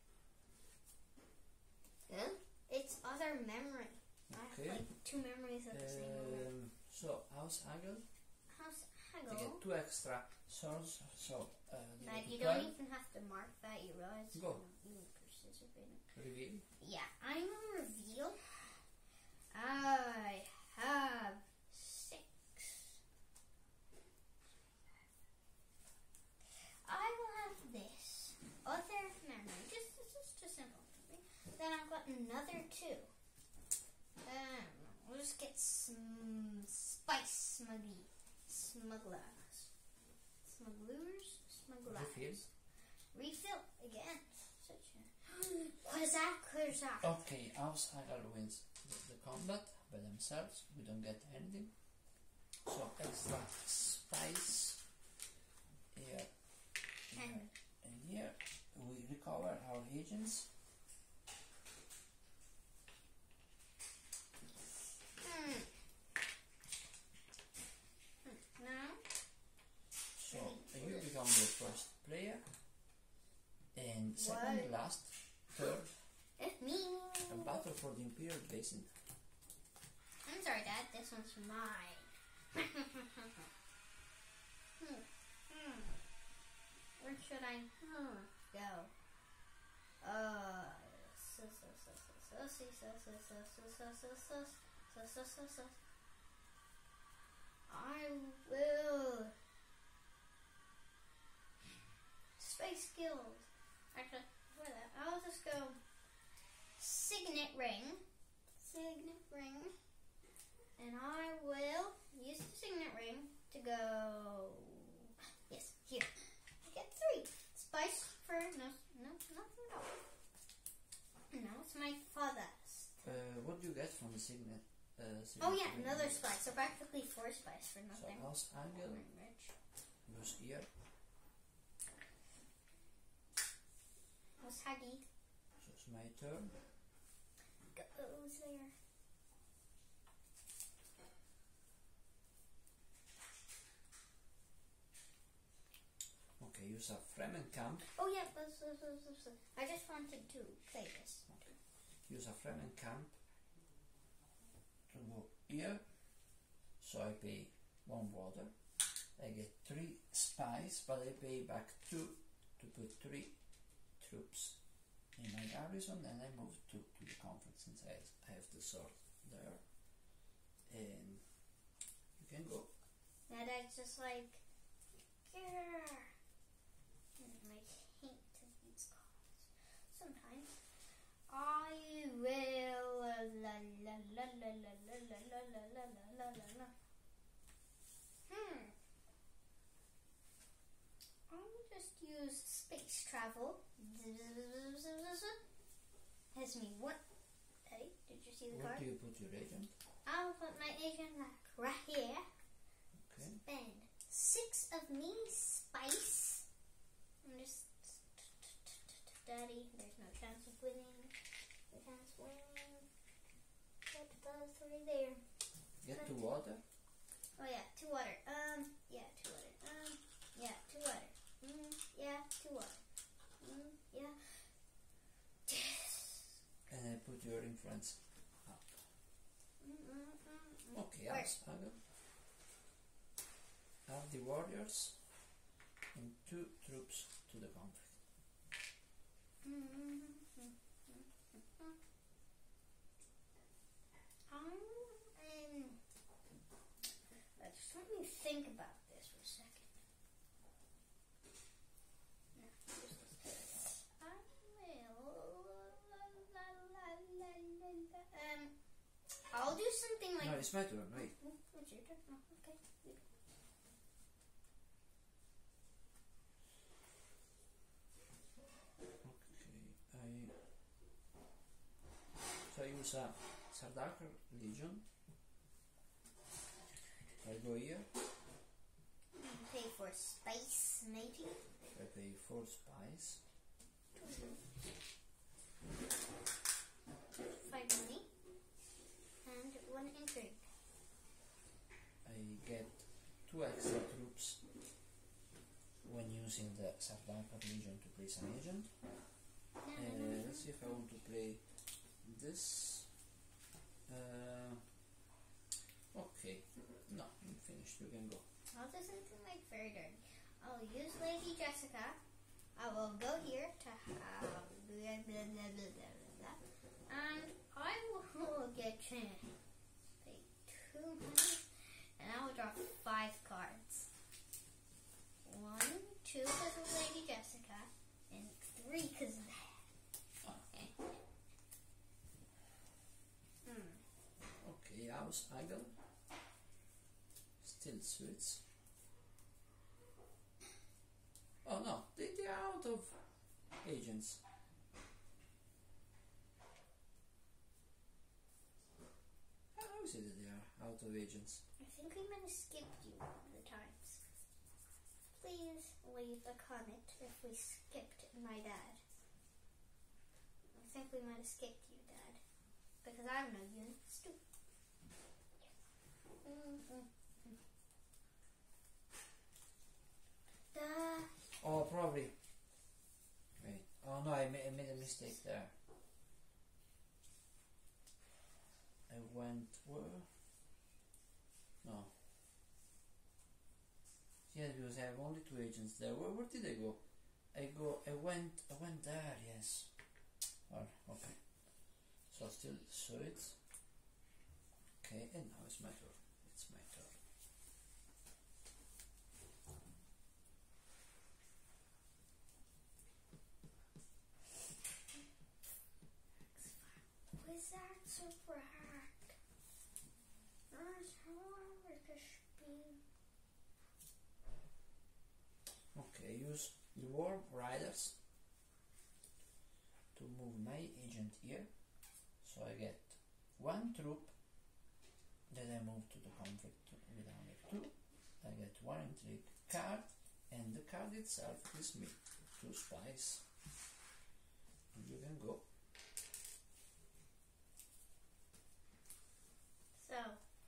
Huh? It's other memory. I Okay. have like two memories at the same moment. Um, so House Hagal. House I Hagal. get two extra swords. So uh, they But go to you twelve. don't even have to mark that, you realize? Go. You participating. Reveal. Yeah, I'm gonna reveal. I have six. I will have this other memory. Just, just, just, just simple to me. Then I've got another two. Um, we'll just get some spice smuggy, smugglers, smugglers, smugglers. Refill. Refill again. Such a quizzack, quizzack. Okay, House Hagal wins the, the combat by themselves. We don't get anything. So extra spice here, here And and here. We recover our agents. hmm. Hmm. Now So you become the first player, and second, What? last, third, it's me. a battle for the Imperial Basin. I'm sorry, Dad. This one's mine. hmm. Hmm. Where should I hmm, go? Uh, so so so so so so so so so so so so so so so. I will. Space skills. Actually, for that, I'll just go. Signet ring. Signet ring. And I will use the signet ring to go. Yes, here. I get three. Spice for no, no, not for no. No, it's my father's. Uh, what do you get from the signet? Uh, signet Oh yeah, ring? another spice. So practically four spice for So nothing. last angle, I'm rich. use here. What's Haggy? So it's my turn. Goes there. Okay, use a Fremen camp. Oh yeah, but so, so, so, so. I just wanted to play this. Use a Fremen camp to go here. So I pay one water. I get three spice, but I pay back two to put three troops in my garrison, and I move two to the conflict since I, I have the sword there. And you can go. And I just like, yeah. And I hate these cards. Sometimes I will la la la la la la la la la la la la la. Hmm. I'll just use space travel. Has me what? Hey, did you see the Where card? do you put your agent? I'll put my agent like right here. Okay. Spend six of me spice. I'm just daddy. There's no chance of winning. We can't win. Put those three there. Get to water. Oh yeah, two water. Um, yeah, two water. Um, yeah, two water. Mm, yeah, two water. Mm, yeah. And I put your influence up. Mm, mm, mm, mm. Okay, Where? I'll struggle. Add the warriors and two troops to the conflict. Mm, mm, mm, mm, mm, mm. Um, and let's let me think about this for a second. No, just this. I will. Um, I'll do something like. No, it's my turn, wait. Oh, it's your turn. Oh, okay. Okay, I so I use a Sardaukar Legion. I go here. Pay for space, maybe. I pay four spice. Five money. And one intrigue. I get two extra troops when using the Sardaukar Legion to place an agent. Uh, let's see if I want to play this. Uh, okay, no, I'm finished. You can go. I'll do something like very dirty. I'll use Lady Jessica. I will go here to have blah, blah, blah, blah, blah, blah, and I will get pay two money, and I will draw five cards. One, two because of Lady Jessica, and three because of that. Hmm. Okay, house Hagal. Still suits. Oh no, they, they are out of agents. How is it that they are out of agents? I think we might have skipped you one of the times. Please leave a comment if we skipped my dad. I think we might have skipped you, Dad. Because I'm no units too. Mm-hmm. Da. Oh, probably. Wait. Oh no, I, ma I made a mistake there. I went where? No. Yeah, because I have only two agents there. Where, where did I go? I go. I went. I went there. Yes. Oh, okay. So still. So it's okay. And now it's my turn. It's my turn. Wizards of Rock. Okay, use Dwarf Riders to move my agent here. So I get one troop that I move to the conflict with only two. I get one intrigue card, and the card itself gives me two spies. And you can go. So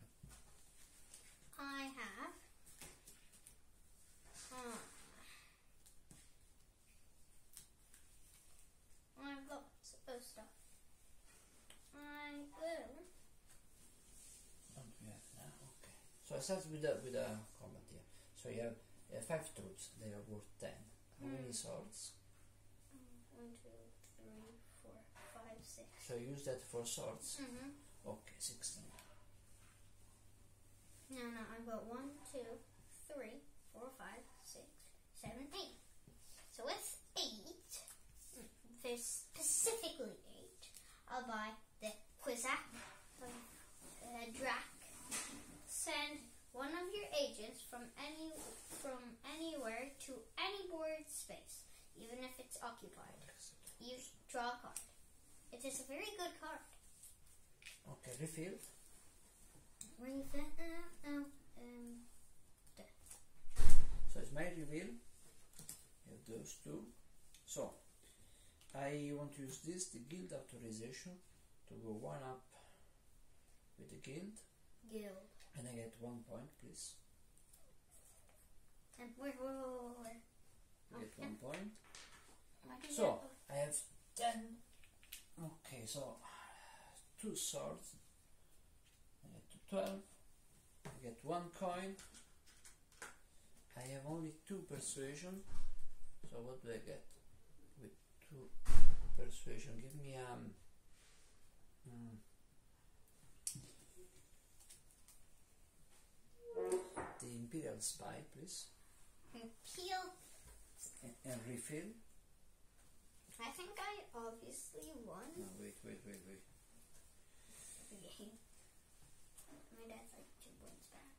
I have uh, I've got of stuff. I will. Don't we have now? Okay. So I start with the with the combat here. So you have uh, five troops. They are worth ten. How Mm. many swords? One, two, three, four, five, six. So use that for swords. Mm-hmm. Okay, sixteen. No, no, I've got one, two, three, four, five, six, seven, eight. So with eight, there's specifically eight, I'll buy the Quizak, uh, Drac. Send one of your agents from any from anywhere to any board space, even if it's occupied. You draw a card. It is a very good card. Okay, refill. Ring that uh, uh, um, there. So it's my reveal. You have those two. So I want to use this, the guild authorization, to go one up with the guild. Guild. And I get one point, please. And where, where, where, where? I get Okay. one point. Why did So you- I have ten. Okay, so two swords. I get to twelve. I get one coin. I have only two persuasion. So what do I get with two persuasion? Give me um. Mm, the Imperial Spy, please. Peel. And, and refill. I think I obviously won No, wait, wait, wait, wait. the game. My dad's like two points back.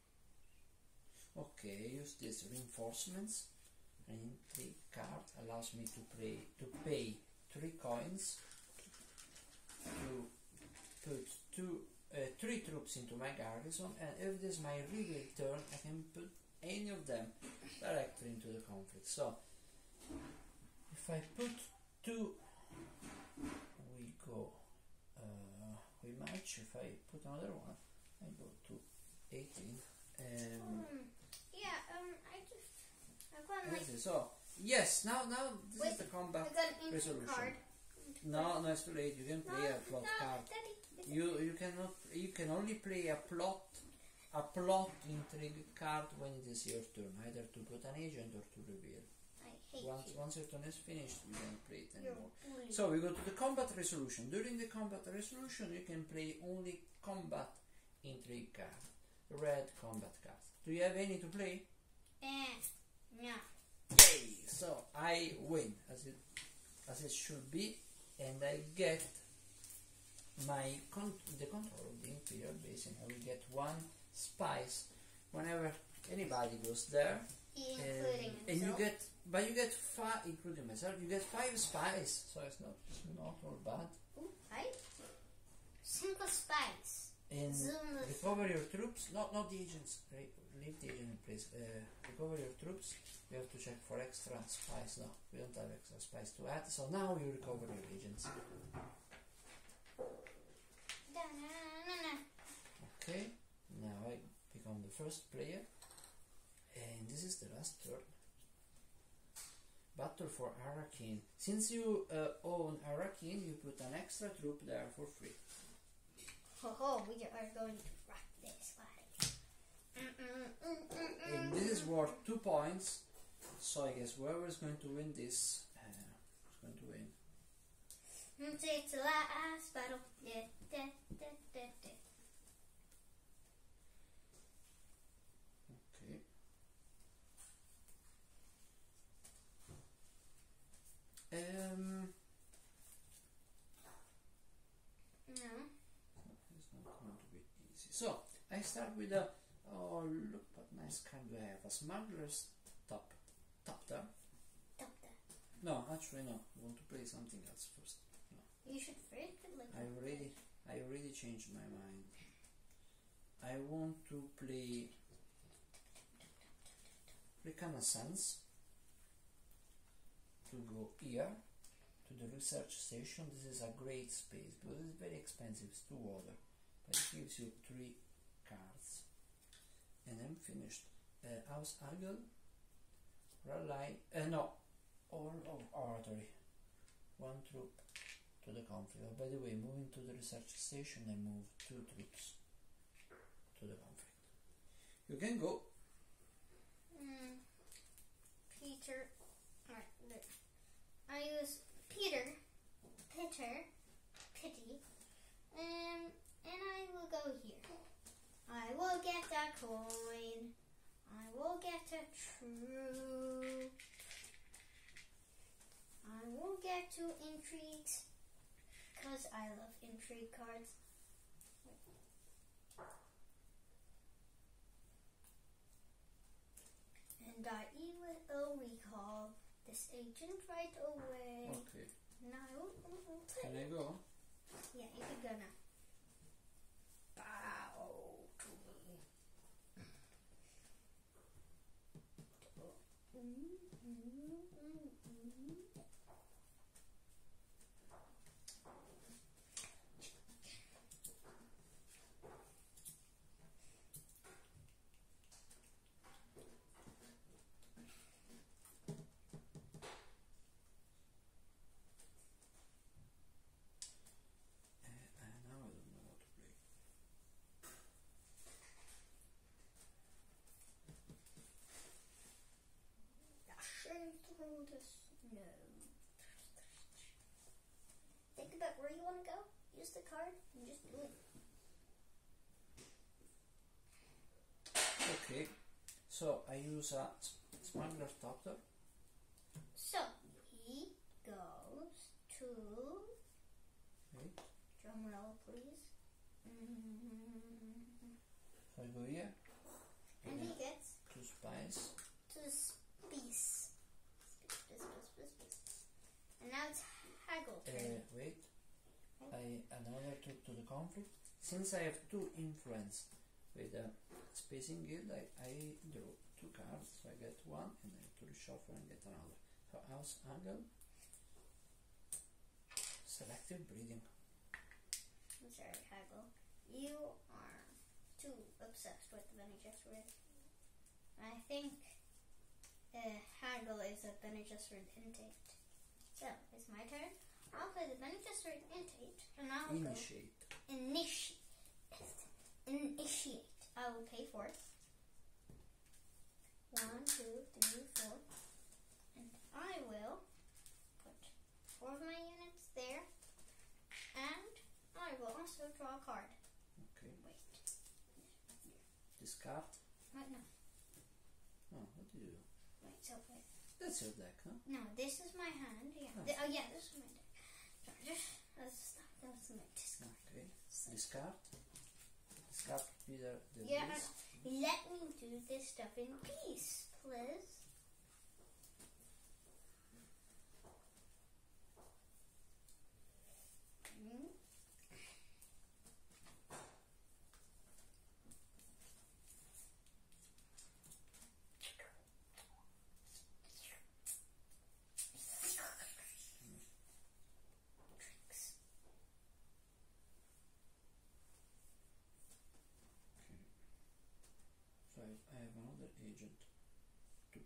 Okay, I use this reinforcements. An intrigue card allows me to play to pay three coins to put two uh, three troops into my garrison, and if this is my reveal turn, I can put any of them directly into the conflict. So if I put two, we go uh, we match. If I put another one, I go to eighteen. Um, Hmm. Yeah, um, I just, I've got what my, is it? So yes, now now this Wait, is the combat. I've got an instant resolution. card. No, no, it's too late. You can No, play a plot no, card. Daddy, it's- You you cannot. You can only play a plot, a plot intrigue card when it is your turn, either to put an agent or to reveal. I hate Once you. once your turn is finished, you don't play it You're anymore. bully. So we go to the combat resolution. During the combat resolution, you can play only combat intrigue card, red combat card. Do you have any to play? Eh, no. Yay! So I win, as it as it should be, and I get my con the control of the Imperial Basin. I will get one spice whenever anybody goes there, Including um, and you himself. get, but you get five, including myself. You get five spies, so it's not it's not all bad. Ooh, right? Simple spice. And Zoom the recover your troops. Not not the agents. Right, leave the agent in place. Uh, recover your troops. We have to check for extra spies. No, we don't have extra spies to add. So now you recover your agents. Okay. Now I become the first player, and this is the last turn. Battle for Arrakeen. Since you uh, own Arrakeen, you put an extra troop there for free. Ho ho, we are going to rock this fight. And this is worth two points. So I guess whoever is going to win this uh, is going to win. It's the last battle. Yeah, da, da, da, da. Okay. Um. No. It's not going to be easy. So I start with a. Oh, look what nice card do I have. A smuggler's top. Top there. Stop that. No, actually no. I want to play something else first. You should freak it like I already, I already changed my mind. I want to play Reconnaissance to go here to the research station. This is a great space because it's very expensive. It's two water, but it gives you three cards. And I'm finished. Uh, House Hagal, Rally, uh, no, all of Oratory. One troop to the conflict. Oh, by the way, moving to the research station, I move two troops to the conflict. You can go. Mm, Peter. Alright, look. I use Peter, Peter, Pity, um, and I will go here. I will get a coin. I will get a troop. I will get two intrigues. Because I love intrigue cards. And I will recall this agent right away. Okay. Now, Can I go? yeah, you can go now. Bow to me. Through the snow. Think about where you want to go. Use the card and just do it. Okay. So I use a smuggler's doctor. So he goes to. Wait. Drum roll, please. Mm-hmm. So I go here. And Yeah. he gets Two spies. to the space. And now it's Hagal turn. Uh, wait. I another trip to the conflict. Since I have two influence with the spacing guild, I, I draw two cards. So I get one and I have to reshuffle and get another. So House Hagal. Selective breeding. I'm sorry, Hagal. You are too obsessed with the Bene Gesserit. I think uh, Hagal is a Bene Gesserit intake. So, it's my turn. I'll play the Bene Gesserit intake, and I'll Initiate. go initiate. Initiate. I will pay for it. One, two, three, four. And I will put four of my units there. And I will also draw a card. Okay. Wait. Discard. Wait, no. Oh, what do you do? Wait, so wait. That's your deck, huh? No, this is my hand. Yeah. Oh. Th- oh, yeah, this is my deck. Sorry, just, that's, that's my discard. Okay. Discard. Discard Peter the Yeah, Beast. let me do this stuff in peace, please. Mm.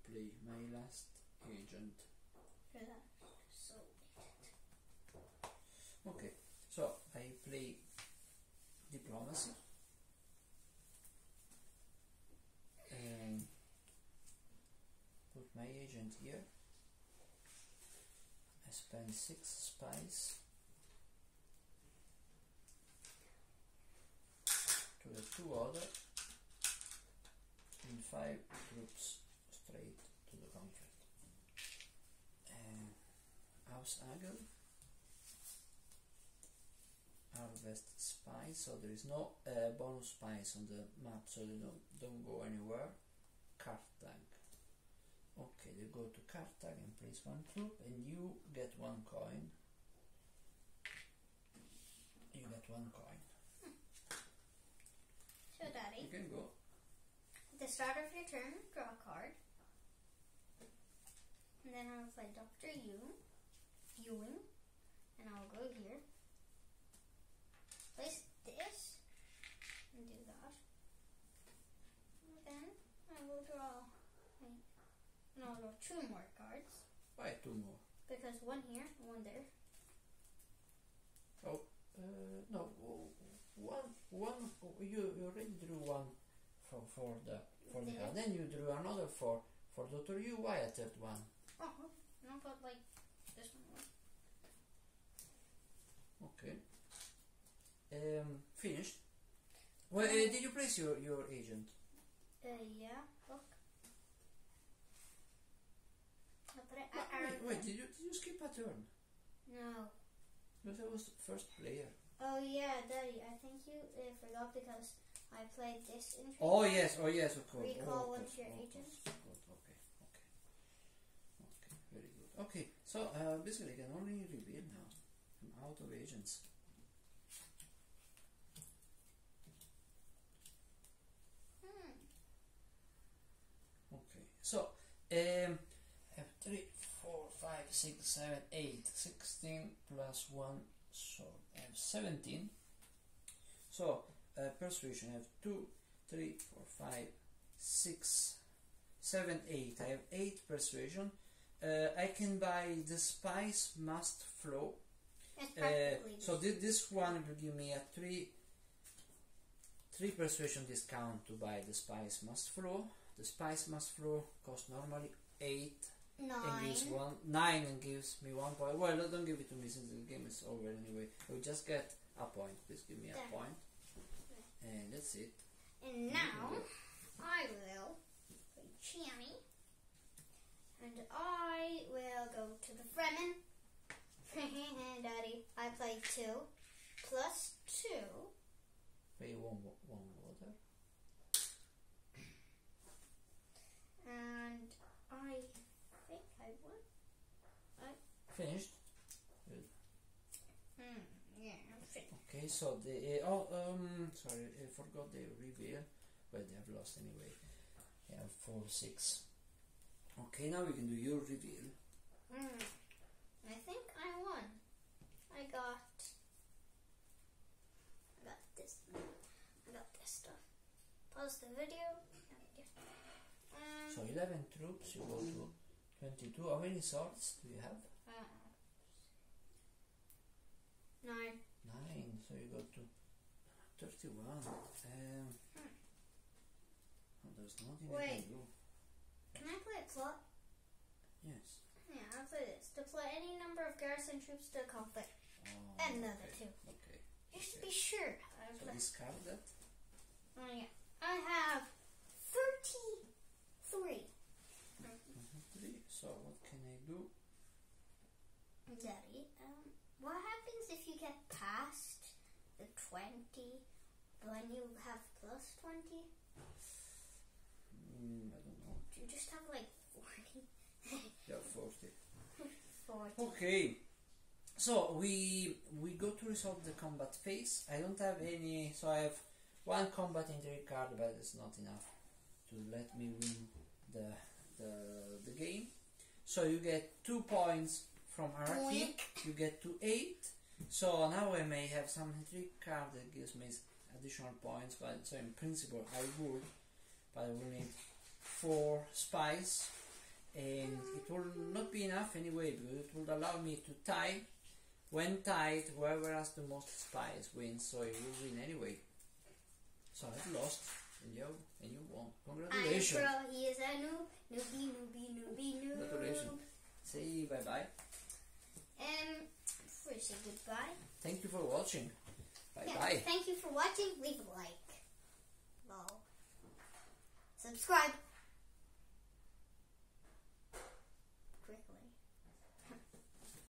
play my last agent. Relax. So Okay, so I play diplomacy. And put my agent here. I spend six spies to the two other and five troops straight to the conflict. And House Hagal, harvest spies, so there is no uh, bonus spies on the map, so they don't, don't go anywhere. Cartag. Okay, they go to Cartag and place one troop, and you get one coin. You get one coin. Hmm. So, Daddy. You can go. At the start of your turn, draw a card. And then I'll play Doctor Yu, Ewing, and I'll go here. Place this, and do that. And then I will draw, wait, and I'll draw two more cards. Why two more? Because one here, one there. Oh, uh, no, one, one. You, you already drew one for for the for the card. Then you drew another for for Doctor Yu. Why a third one? Oh, no, but like this one. Okay. Um, finished. Well, uh, did you place your your agent? Uh, yeah. Look. I put it. Wait, I, I wait, wait, did you did you skip a turn? No. Because I was the first player. Oh yeah, Daddy. I think you uh, forgot because I played this in. Oh yes, oh yes, of course. Recall oh, one of of course, your oh, of agents. course, of course. Okay, okay, okay, very good. Okay, so uh, basically I can only reveal now. I'm out of agents. Hmm. Okay, so um, I have three, four, five, six, seven, eight, sixteen plus one, so I have seventeen. So uh, persuasion, I have two, three, four, five, six, seven, eight. I have eight persuasion. Uh, I can buy the spice must flow. It's Uh, practically so thi- this one will give me a three, three persuasion discount to buy the spice must flow. The spice must flow costs normally eight and nine. gives one nine and gives me one point. Well, don't give it to me since the game is over anyway. I will just get a point. Please give me a There. point. And that's it. And now I will play Chammy, and I will go to the Fremen. And Daddy, I play two plus two. Pay one wa- one water. And I think I won. Finished. Hmm. Yeah, I'm finished. Okay, so the uh, oh um sorry I forgot the reveal, but they have lost anyway. Yeah, four six. Okay, now we can do your reveal. Hmm. I think I won. I got. I got this. I got this stuff. Pause the video. Um, So eleven troops. You go to twenty-two. How many swords do you have? uh, nine. Nine. So you go to thirty-one. Um, Hmm. oh, there's nothing I Wait. can do. Can I play a plot? Yes. Yeah, I'll play this. Deploy any number of garrison troops to a conflict. Oh, And another okay. two. Okay. Just to Okay. be sure. I So play. discard that. Oh yeah. I have thirty-three. Mhm, Three. So what can I do? Daddy, um, what happens if you get past the twenty when you have plus twenty? Mm, I don't know. Do you just have like forty? Yeah, forty. forty. Okay, so we we go to resolve the combat phase. I don't have any, so I have one combat injury card, but it's not enough to let me win the the the game. So you get two points from hierarchy. Boink. You get to eight. So now I may have some injury card that gives me additional points. But so in principle I would, but I will need four spies. and it will not be enough anyway, because it will allow me to tie. When tied, whoever has the most spies wins, so it will win anyway. So I've lost, and you and you won. Congratulations! I'm pro, he is a noob, noobie, noobie, noobie, noob. Congratulations! Say bye bye. Um, before I say goodbye. Thank you for watching. Bye Yeah, bye. thank you for watching. Leave a like. Lol. Subscribe.